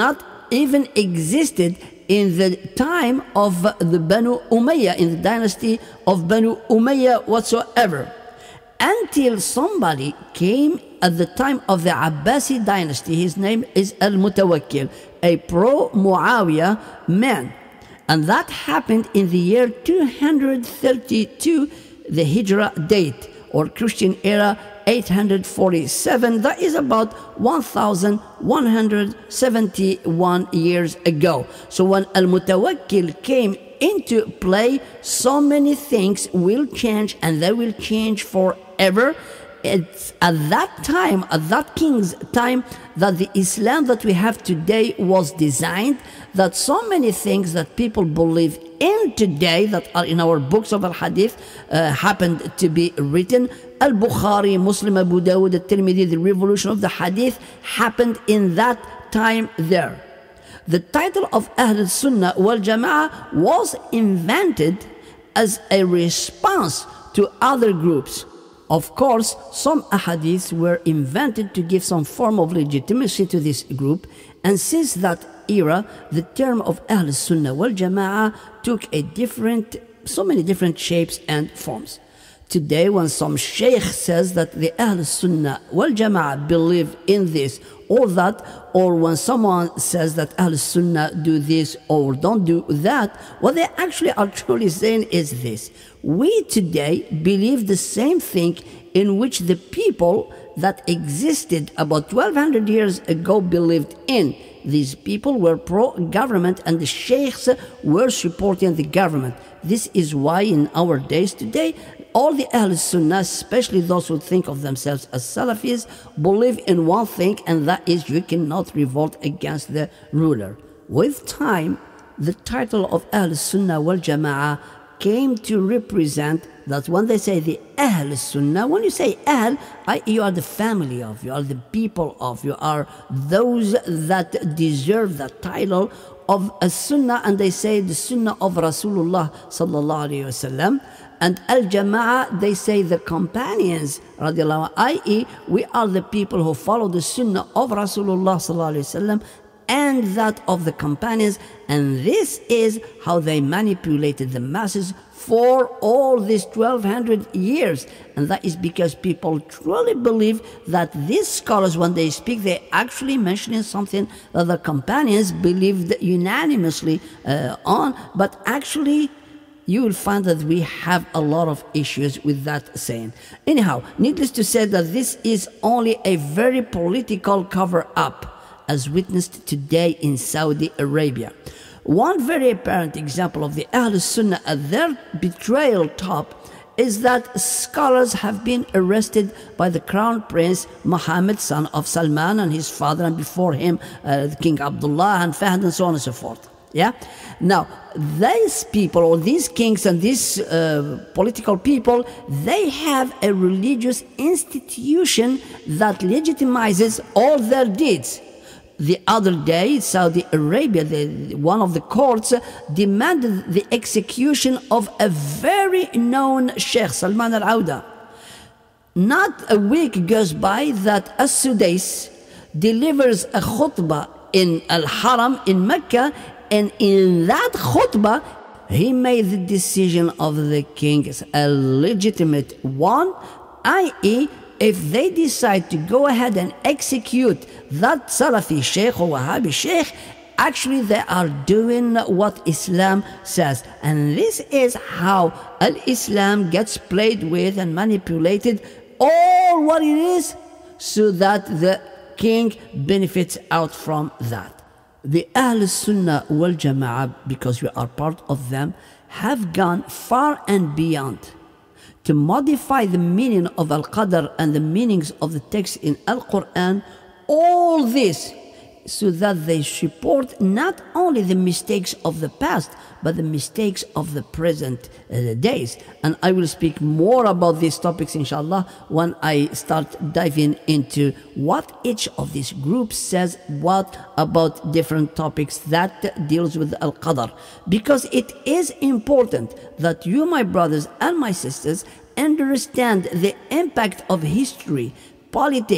even existed in the time of the Banu Umayyah, in the dynasty of Banu Umayyah whatsoever, until somebody came at the time of the Abbasi dynasty. His name is Al-Mutawakkil, a pro-Muawiyah man. And that happened in the year two hundred thirty-two, the Hijrah date, or Christian era, eight hundred forty-seven. That is about one thousand one hundred seventy-one years ago. So when Al-Mutawakkil came into play, so many things will change, and they will change forever. It's at that time, at that king's time, that the Islam that we have today was designed, that so many things that people believe in today that are in our books of al-Hadith uh, happened to be written. Al-Bukhari, Muslim, Abu Dawud, Al-Tirmidhi, the revolution of the Hadith happened in that time there. The title of Ahl Sunnah wal Jama'ah was invented as a response to other groups. Of course, some ahadiths were invented to give some form of legitimacy to this group, and since that era, the term of Ahl Sunnah wal Jama'ah took a different, so many different shapes and forms. Today, when some sheikh says that the Ahl Sunnah wal Jama'ah believe in this or that, or when someone says that Ahl Sunnah do this or don't do that, what they actually are truly saying is this: we today believe the same thing in which the people that existed about twelve hundred years ago believed in. These people were pro-government, and the sheikhs were supporting the government. This is why in our days today, all the Ahl Sunnah, especially those who think of themselves as Salafis, believe in one thing, and that is you cannot revolt against the ruler. With time, the title of Ahl Sunnah wal Jama'ah came to represent that when they say the Ahl Sunnah, when you say Ahl, I, you are the family of, you are the people of, you are those that deserve the title of a Sunnah, and they say the Sunnah of Rasulullah sallallahu alayhi wasallam. And Al-Jama'ah, they say the companions, radiallahu, that is, we are the people who follow the Sunnah of Rasulullah sallallahu alayhi wasallam and that of the companions. And this is how they manipulated the masses for all these twelve hundred years. And that is because people truly believe that these scholars, when they speak, they actually mentioning something that the companions believed unanimously uh, on. But actually, you will find that we have a lot of issues with that saying. Anyhow, needless to say that this is only a very political cover-up, as witnessed today in Saudi Arabia. One very apparent example of the Ahl Sunnah at their betrayal top is that scholars have been arrested by the Crown Prince Mohammed, son of Salman, and his father, and before him uh, King Abdullah and Fahd, and so on and so forth. Yeah. Now, these people, or these kings and these uh, political people, they have a religious institution that legitimizes all their deeds. The other day, Saudi Arabia, the, one of the courts demanded the execution of a very known Sheikh, Salman al-Auda. Not a week goes by that As-Sudais delivers a khutbah in Al-Haram in Mecca, and in that khutbah, he made the decision of the king as a legitimate one, that is, if they decide to go ahead and execute that Salafi Sheikh or Wahhabi Sheikh, actually they are doing what Islam says. And this is how Al-Islam gets played with and manipulated, all what it is, so that the king benefits out from that. The Ahl Sunnah wal Jama'ah, because we are part of them, have gone far and beyond to modify the meaning of Al-Qadr and the meanings of the text in Al-Quran, all this so that they support not only the mistakes of the past, but the mistakes of the present uh, days. And I will speak more about these topics, inshallah, when I start diving into what each of these groups says, what about different topics that deals with Al-Qadr. Because it is important that you, my brothers and my sisters, understand the impact of history, politics,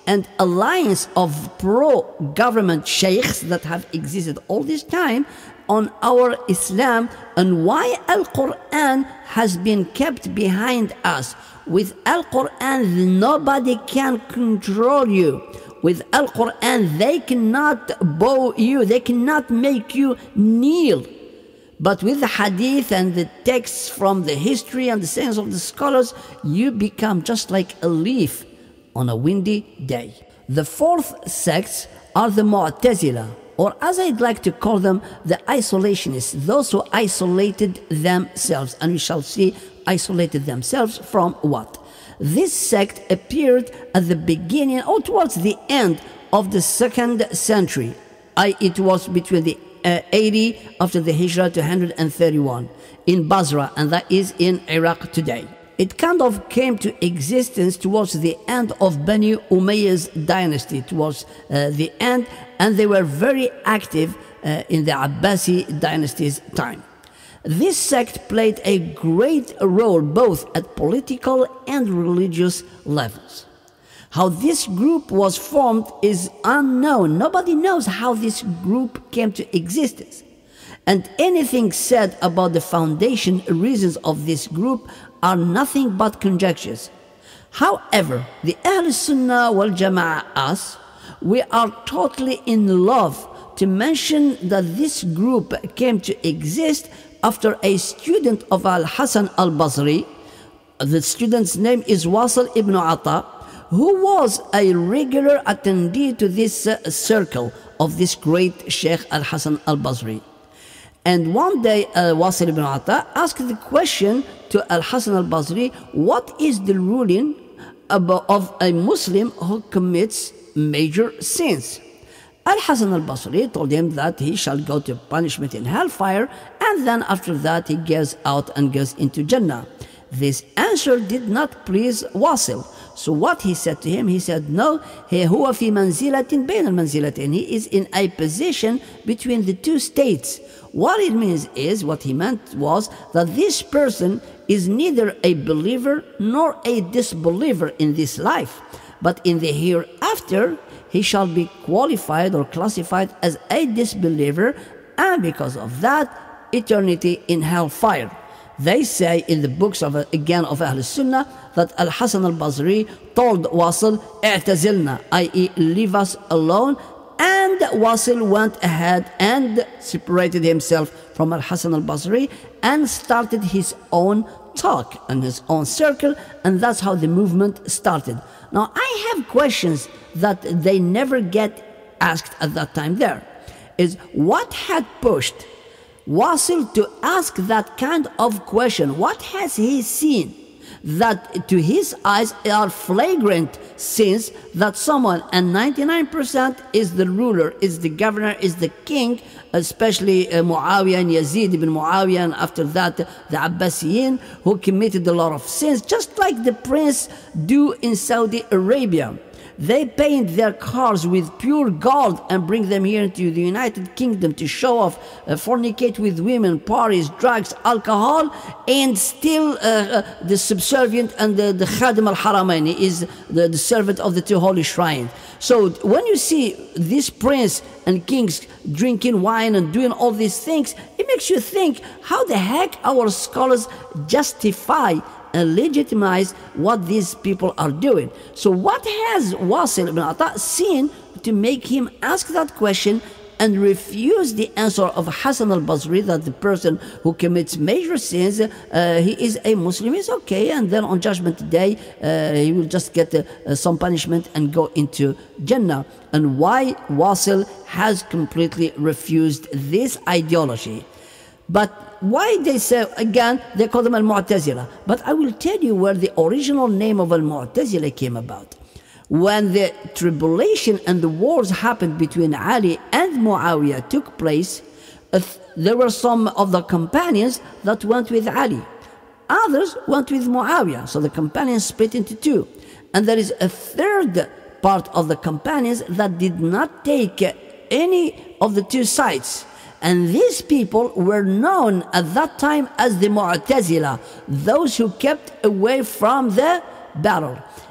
and alliance of pro-government sheikhs that have existed all this time on our Islam, and why Al-Quran has been kept behind us. With Al-Quran, nobody can control you. With Al-Quran, they cannot bow you, they cannot make you kneel. But with the hadith and the texts from the history and the sayings of the scholars, you become just like a leaf on a windy day. The fourth sects are the Mu'tazila, or as I'd like to call them, the isolationists, those who isolated themselves. And we shall see isolated themselves from what? This sect appeared at the beginning or towards the end of the second century. I, it was between the uh, eighty after the Hijrah to one hundred thirty-one in Basra, and that is in Iraq today. It kind of came to existence towards the end of Bani Umayyah's dynasty, towards uh, the end, and they were very active uh, in the Abbasi dynasty's time. This sect played a great role both at political and religious levels. How this group was formed is unknown. Nobody knows how this group came to existence. And anything said about the foundation reasons of this group are nothing but conjectures. However, the Ahl Sunnah wal Jama'ah, us, we are totally in love to mention that this group came to exist after a student of Al-Hasan al-Basri. The student's name is Wasil ibn Ata, who was a regular attendee to this uh, circle of this great Sheikh Al-Hasan al-Basri. And one day, uh, Wasil ibn Ata asked the question to Al-Hasan al-Basri, what is the ruling about, of a Muslim who commits major sins? Al-Hasan al-Basri told him that he shall go to punishment in hellfire, and then after that he goes out and goes into Jannah. This answer did not please Wasil. So what he said to him, he said, no, he huwa fi manzilatin bayn al-manzilatin. He is in a position between the two states. What it means is, what he meant was that this person is neither a believer nor a disbeliever in this life, but in the hereafter, he shall be qualified or classified as a disbeliever, and because of that, eternity in hellfire. They say in the books of, again, of Ahl Sunnah, that Al-Hasan al-Basri told Wasil, "I'tazilna," that is, leave us alone, and Wasil went ahead and separated himself from Al-Hasan al-Basri and started his own talk and his own circle, and that's how the movement started. Now, I have questions that they never get asked at that time there. Is what had pushed Wasil to ask that kind of question? What has he seen that to his eyes are flagrant sins that someone, and ninety-nine percent is the ruler, is the governor, is the king, especially uh, Muawiyah and Yazid ibn Muawiyah, and after that the Abbasiyin, who committed a lot of sins, just like the prince do in Saudi Arabia. They paint their cars with pure gold and bring them here into the United Kingdom to show off, uh, fornicate with women, parties, drugs, alcohol, and still uh, uh, the subservient and the, the Khadim al-Haramain is the, the servant of the two holy shrines. So when you see this prince and kings drinking wine and doing all these things, it makes you think, how the heck our scholars justify and legitimize what these people are doing? So what has Wasil ibn Ata seen to make him ask that question and refuse the answer of Hasan al-Basri, that the person who commits major sins, uh, he is a Muslim, is okay, and then on Judgment Day uh, he will just get uh, some punishment and go into Jannah? And why Wasil has completely refused this ideology? But why they say, again, they call them Al-Mu'tazila. But I will tell you where the original name of Al-Mu'tazila came about. When the tribulation and the wars happened between Ali and Muawiyah took place, uh, there were some of the companions that went with Ali. Others went with Muawiyah. So the companions split into two. And there is a third part of the companions that did not take any of the two sides. And these people were known at that time as the Mu'tazila, those who kept away from the battle.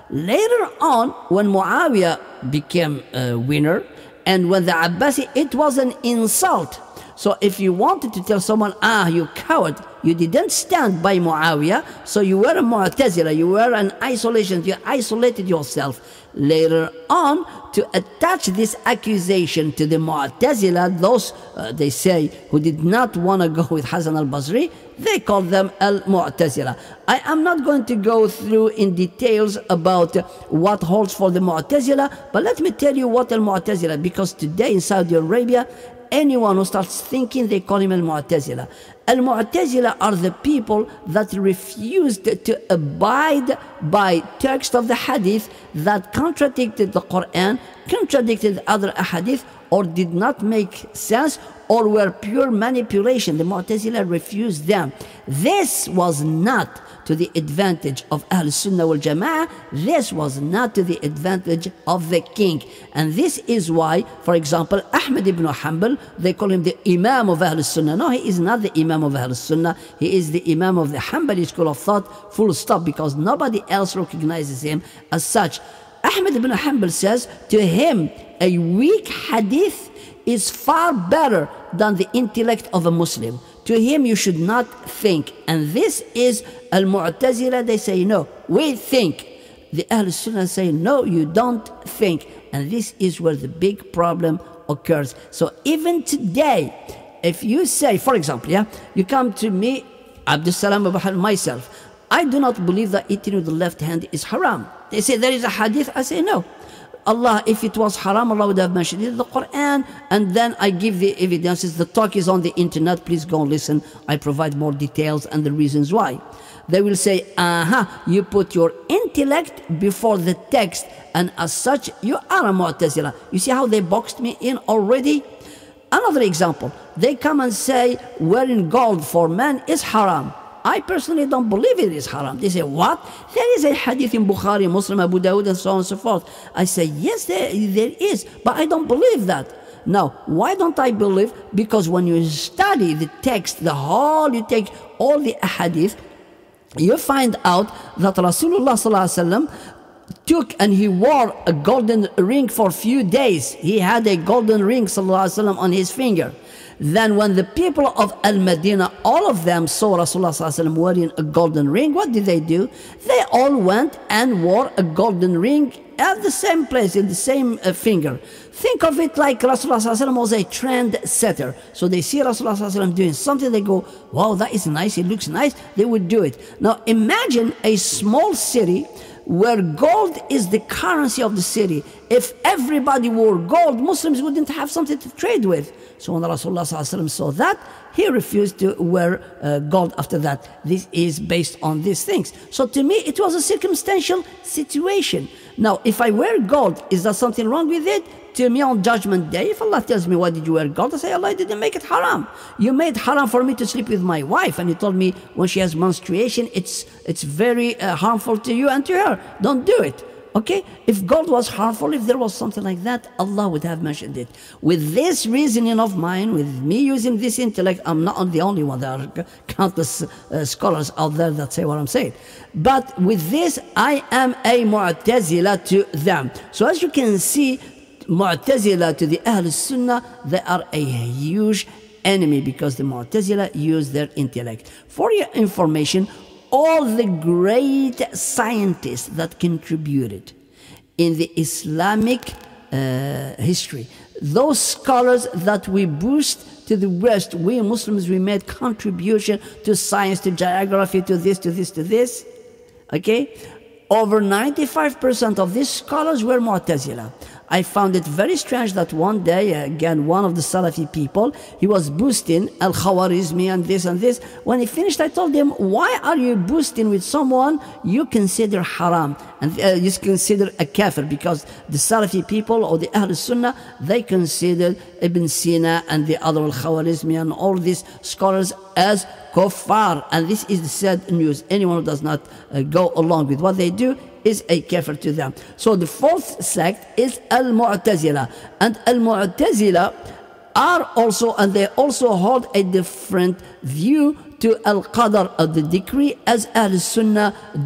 Later on, when Muawiyah became a winner, and when the Abbasi, it was an insult. So if you wanted to tell someone, ah, you coward, you didn't stand by Muawiyah, so you were a Mu'tazila, you were an isolation, you isolated yourself. Later on, to attach this accusation to the Mu'tazila, those, uh, they say, who did not want to go with Hasan al-Basri, they call them al-Mu'tazila. I am not going to go through in details about what holds for the Mu'tazila, but let me tell you what al-Mu'tazila, because today in Saudi Arabia, anyone who starts thinking, they call him al-Mu'tazila. Al-Mu'tazila are the people that refused to abide by text of the hadith that contradicted the Quran, contradicted other hadith, or did not make sense, or were pure manipulation. The Mu'tazila refused them. This was not to the advantage of Ahl Sunnah wal Jama'ah. This was not to the advantage of the king. And this is why, for example, Ahmad ibn Hanbal, they call him the Imam of Ahl Sunnah. No, he is not the Imam of Ahl Sunnah. He is the Imam of the Hanbali school of thought, full stop, because nobody else recognizes him as such. Ahmad ibn Hanbal says, to him, a weak hadith is far better than the intellect of a Muslim. To him, you should not think. And this is al-Mu'tazila. They say, no, we think. The Ahl Sunnah say, no, you don't think. And this is where the big problem occurs. So even today, if you say, for example, yeah, you come to me, Abdul Salam Abu Hanbal, myself, I do not believe that eating with the left hand is haram. They say there is a hadith. I say no. Allah, if it was haram, Allah would have mentioned it in the Quran, and then I give the evidences. The talk is on the internet. Please go and listen. I provide more details and the reasons why. They will say, aha, you put your intellect before the text, and as such, you are a Mu'tazila. You see how they boxed me in already? Another example, they come and say, wearing gold for men is haram. I personally don't believe it is haram. They say, what? There is a hadith in Bukhari, Muslim, Abu Dawud, and so on and so forth. I say, yes, there, there is, but I don't believe that. Now, why don't I believe? Because when you study the text, the whole, you take all the hadith, you find out that Rasulullah sallallahu alaihi wasallam took and he wore a golden ring for a few days. He had a golden ring, sallallahu alaihi wasallam, on his finger. Then when the people of Al-Madinah, all of them saw Rasulullah sallallahu alaihi wasallam wearing a golden ring, what did they do? They all went and wore a golden ring at the same place, in the same uh, finger. Think of it like Rasulullah sallallahu alaihi wasallam was a trend setter. So they see Rasulullah sallallahu alaihi wasallam doing something, they go, wow, that is nice, it looks nice, they would do it. Now imagine a small city where gold is the currency of the city. If everybody wore gold, Muslims wouldn't have something to trade with. So when Rasulullah sallallahu alaihi wasallam saw that, he refused to wear uh, gold after that. This is based on these things. So to me, it was a circumstantial situation. Now, if I wear gold, is there something wrong with it? To me on Judgment Day, if Allah tells me, why did you wear gold? I say, Allah didn't make it haram. You made haram for me to sleep with my wife, and you told me when she has menstruation, it's, it's very uh, harmful to you and to her. Don't do it. Okay? If gold was harmful, if there was something like that, Allah would have mentioned it. With this reasoning of mine, with me using this intellect, I'm not the only one. There are countless uh, scholars out there that say what I'm saying. But with this, I am a Mu'tazila to them. So as you can see, Mu'tazila to the Ahl Sunnah, they are a huge enemy because the Mu'tazila use their intellect. For your information, all the great scientists that contributed in the Islamic uh, history, those scholars that we boost to the West, we Muslims, we made contribution to science, to geography, to this, to this, to this, okay? Over ninety-five percent of these scholars were Mu'tazila. I found it very strange that one day, again, one of the Salafi people, he was boosting Al-Khawarizmi and this and this. When he finished, I told him, why are you boosting with someone you consider haram? And uh, you consider a kafir, because the Salafi people or the Ahl Sunnah, they consider Ibn Sina and the other Al-Khawarizmi and all these scholars as kuffar. And this is the sad news. Anyone who does not uh, go along with what they do is a kafir to them. So the fourth sect is Al-Mu'tazila. And Al-Mu'tazila are also, and they also hold a different view to Al-Qadr of the decree as Ahl Sunnah do.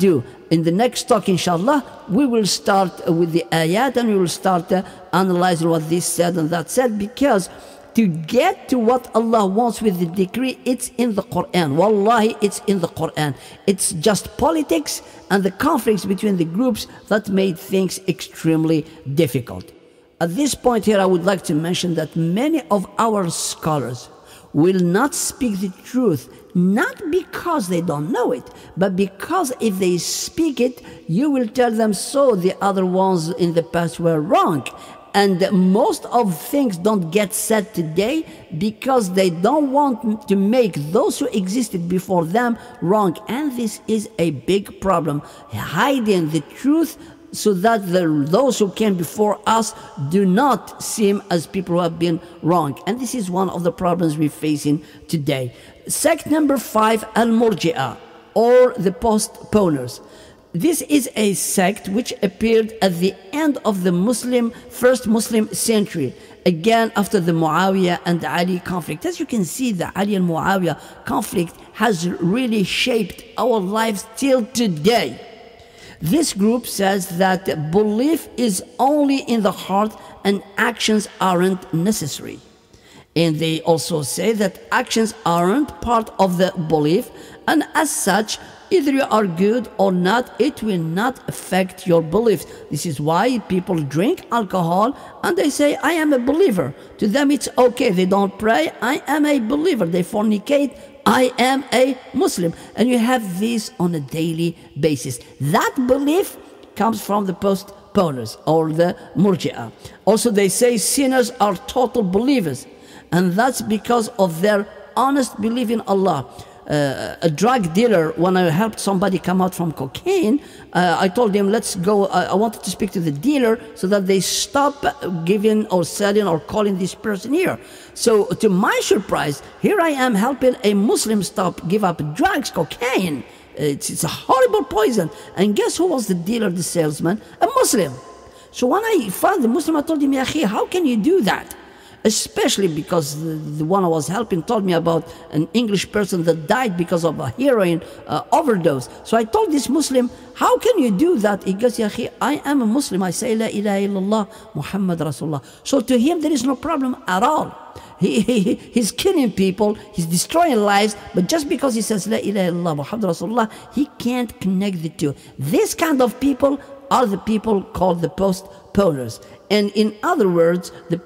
in the next talk, inshallah, we will start with the ayat and we will start uh, analyzing what this said and that said, because to get to what Allah wants with the decree, it's in the Quran. Wallahi, it's in the Quran. It's just politics and the conflicts between the groups that made things extremely difficult. At this point here, I would like to mention that many of our scholars will not speak the truth, not because they don't know it, but because if they speak it, you will tell them, so the other ones in the past were wrong. And most of things don't get said today because they don't want to make those who existed before them wrong. And this is a big problem, hiding the truth so that the, those who came before us do not seem as people who have been wrong. And this is one of the problems we're facing today. Sect number five, Al-Murji'ah, or the postponers. This is a sect which appeared at the end of the Muslim, first Muslim century, again after the Muawiyah and Ali conflict. As you can see, the Ali and Muawiyah conflict has really shaped our lives till today. This group says that belief is only in the heart and actions aren't necessary. And they also say that actions aren't part of the belief, and as such, either you are good or not, it will not affect your beliefs. This is why people drink alcohol and they say, I am a believer. To them it's okay. They don't pray, I am a believer. They fornicate, I am a Muslim. And you have this on a daily basis. That belief comes from the postponers or the Murji'ah. Also they say sinners are total believers, and that's because of their honest belief in Allah. Uh, a drug dealer, when I helped somebody come out from cocaine, uh, I told him, let's go, uh, I wanted to speak to the dealer so that they stop giving or selling or calling this person here. So to my surprise, here I am helping a Muslim stop, give up drugs, cocaine. It's, it's a horrible poison. And guess who was the dealer, the salesman? A Muslim. So when I found the Muslim, I told him, Ya akhi, how can you do that? Especially because the, the one I was helping told me about an English person that died because of a heroin uh, overdose. So I told this Muslim, how can you do that? He goes, Ya akhi, I am a Muslim. I say, La ilaha illallah, Muhammad Rasulullah. So to him, there is no problem at all. He, he, he's killing people, he's destroying lives, but just because he says, La ilaha illallah, Muhammad Rasulullah, he can't connect the two. This kind of people are the people called the postponers. And in other words, the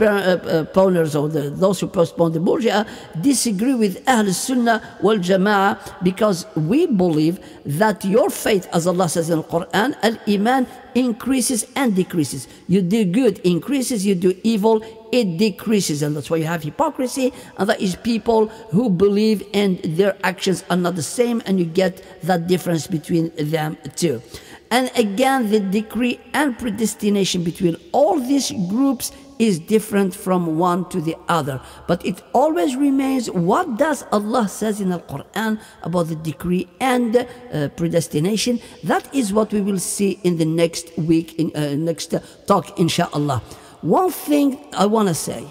postponers or the, those who postpone the Murji'ah disagree with Ahl Sunnah wal Jama'ah, because we believe that your faith, as Allah says in the Quran, Al-Iman increases and decreases. You do good, increases, you do evil, it decreases. And that's why you have hypocrisy, and that is people who believe and their actions are not the same, and you get that difference between them too. And again, the decree and predestination between all these groups is different from one to the other. But it always remains, what does Allah says in the Quran about the decree and uh, predestination? That is what we will see in the next week, in uh, next uh, talk, inshaAllah. One thing I want to say,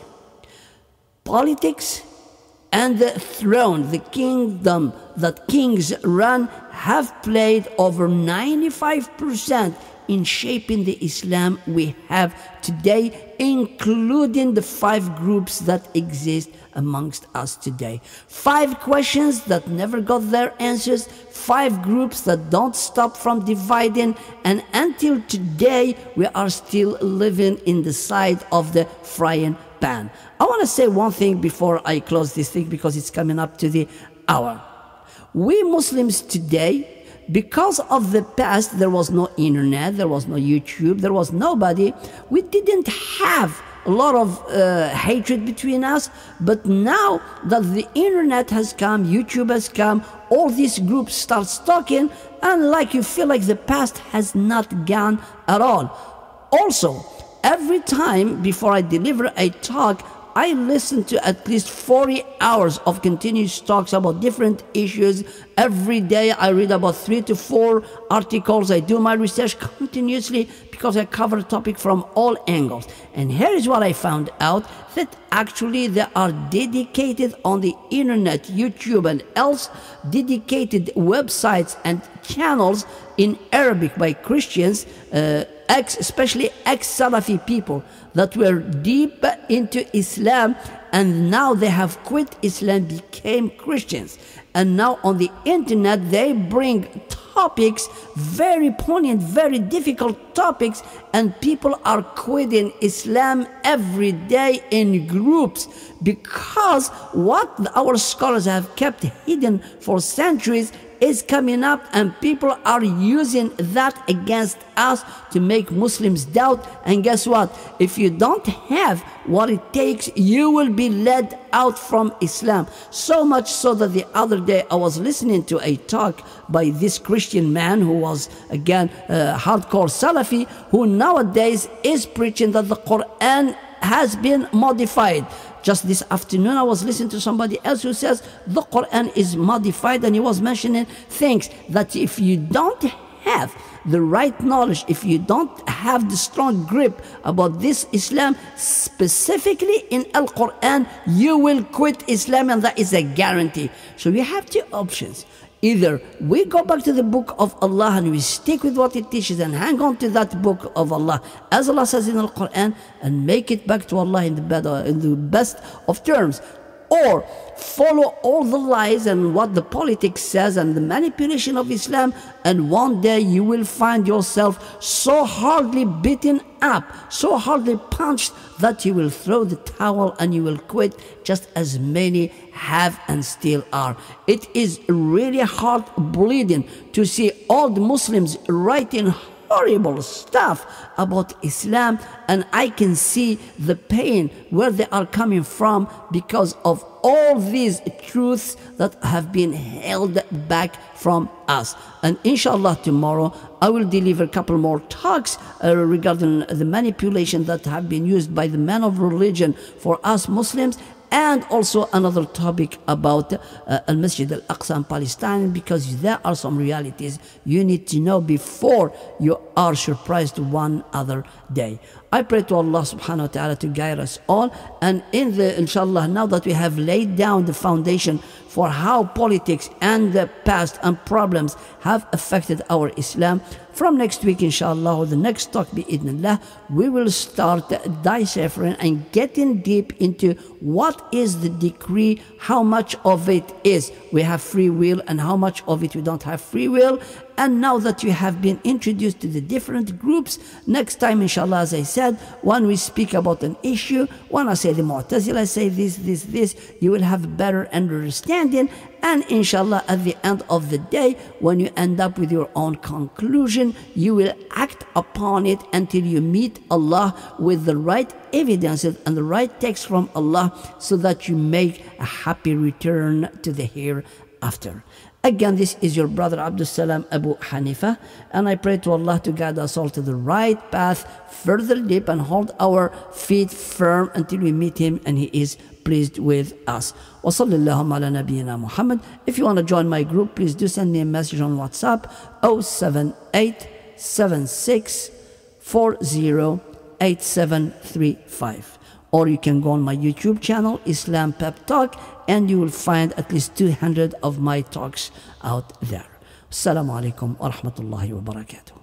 politics and the throne, the kingdom that kings run, have played over ninety-five percent in shaping the Islam we have today, including the five groups that exist amongst us today. Five questions that never got their answers, five groups that don't stop from dividing, and until today we are still living in the side of the frying pan. I want to say one thing before I close this thing, because it's coming up to the hour. We Muslims today, because of the past, there was no internet, there was no YouTube, there was nobody. We didn't have a lot of uh, hatred between us. But now that the internet has come, YouTube has come, all these groups start talking, and like you feel like the past has not gone at all. Also, every time before I deliver a talk, I listen to at least forty hours of continuous talks about different issues Every day I read about three to four articles. I do my research continuously because I cover a topic from all angles. And here is what I found out, that actually there are dedicated on the internet, YouTube and else, dedicated websites and channels in Arabic by Christians, uh, ex, especially ex-Salafi people that were deep into Islam, and now they have quit Islam, became Christians. And now on the internet they bring topics, very poignant, very difficult topics, and people are quitting Islam every day in groups, because what our scholars have kept hidden for centuries is coming up, and people are using that against us to make Muslims doubt. And guess what? If you don't have what it takes, you will be led out from Islam. So much so that the other day I was listening to a talk by this Christian man who was, again, uh, hardcore Salafi, who nowadays is preaching that the Quran has been modified. Just this afternoon I was listening to somebody else who says the Quran is modified, and he was mentioning things that if you don't have the right knowledge, if you don't have the strong grip about this Islam, specifically in Al-Quran, you will quit Islam, and that is a guarantee. So we have two options. Either we go back to the book of Allah and we stick with what it teaches and hang on to that book of Allah, as Allah says in the Quran, and make it back to Allah in the, bed, in the best of terms, or follow all the lies and what the politics says and the manipulation of Islam, and one day you will find yourself so hardly beaten up, so hardly punched, that you will throw the towel and you will quit, just as many have and still are. It is really heart bleeding to see all the Muslims writing horrible stuff about Islam, and I can see the pain where they are coming from because of all these truths that have been held back from us. And inshallah tomorrow I will deliver a couple more talks uh, regarding the manipulation that have been used by the men of religion for us Muslims, and also another topic about uh, Al-Masjid Al-Aqsa in Palestine, because there are some realities you need to know before you are surprised one other day. I pray to Allah subhanahu wa ta'ala to guide us all, and in the inshallah, now that we have laid down the foundation for how politics and the past and problems have affected our Islam, from next week inshallah, or the next talk bi'idhnillah, we will start deciphering and getting deep into what is the decree, how much of it is we have free will and how much of it we don't have free will. And now that you have been introduced to the different groups, next time inshallah, as I said, when we speak about an issue, when I say the Mu'tazila say this, this, this, you will have a better understanding. And inshallah, at the end of the day, when you end up with your own conclusion, you will act upon it until you meet Allah with the right evidences and the right text from Allah, so that you make a happy return to the hereafter. Again, this is your brother Abdul Salam Abu Hanifa, and I pray to Allah to guide us all to the right path, further deep, and hold our feet firm until we meet Him and He is pleased with us. Wa sallallahu ala nabiyyina Muhammad. If you want to join my group, please do send me a message on WhatsApp, zero seven eight seven six four zero eight seven three five. Or you can go on my YouTube channel, Islam Pep Talk, and you will find at least two hundred of my talks out there. Assalamu alaikum wa rahmatullahi wa barakatuh.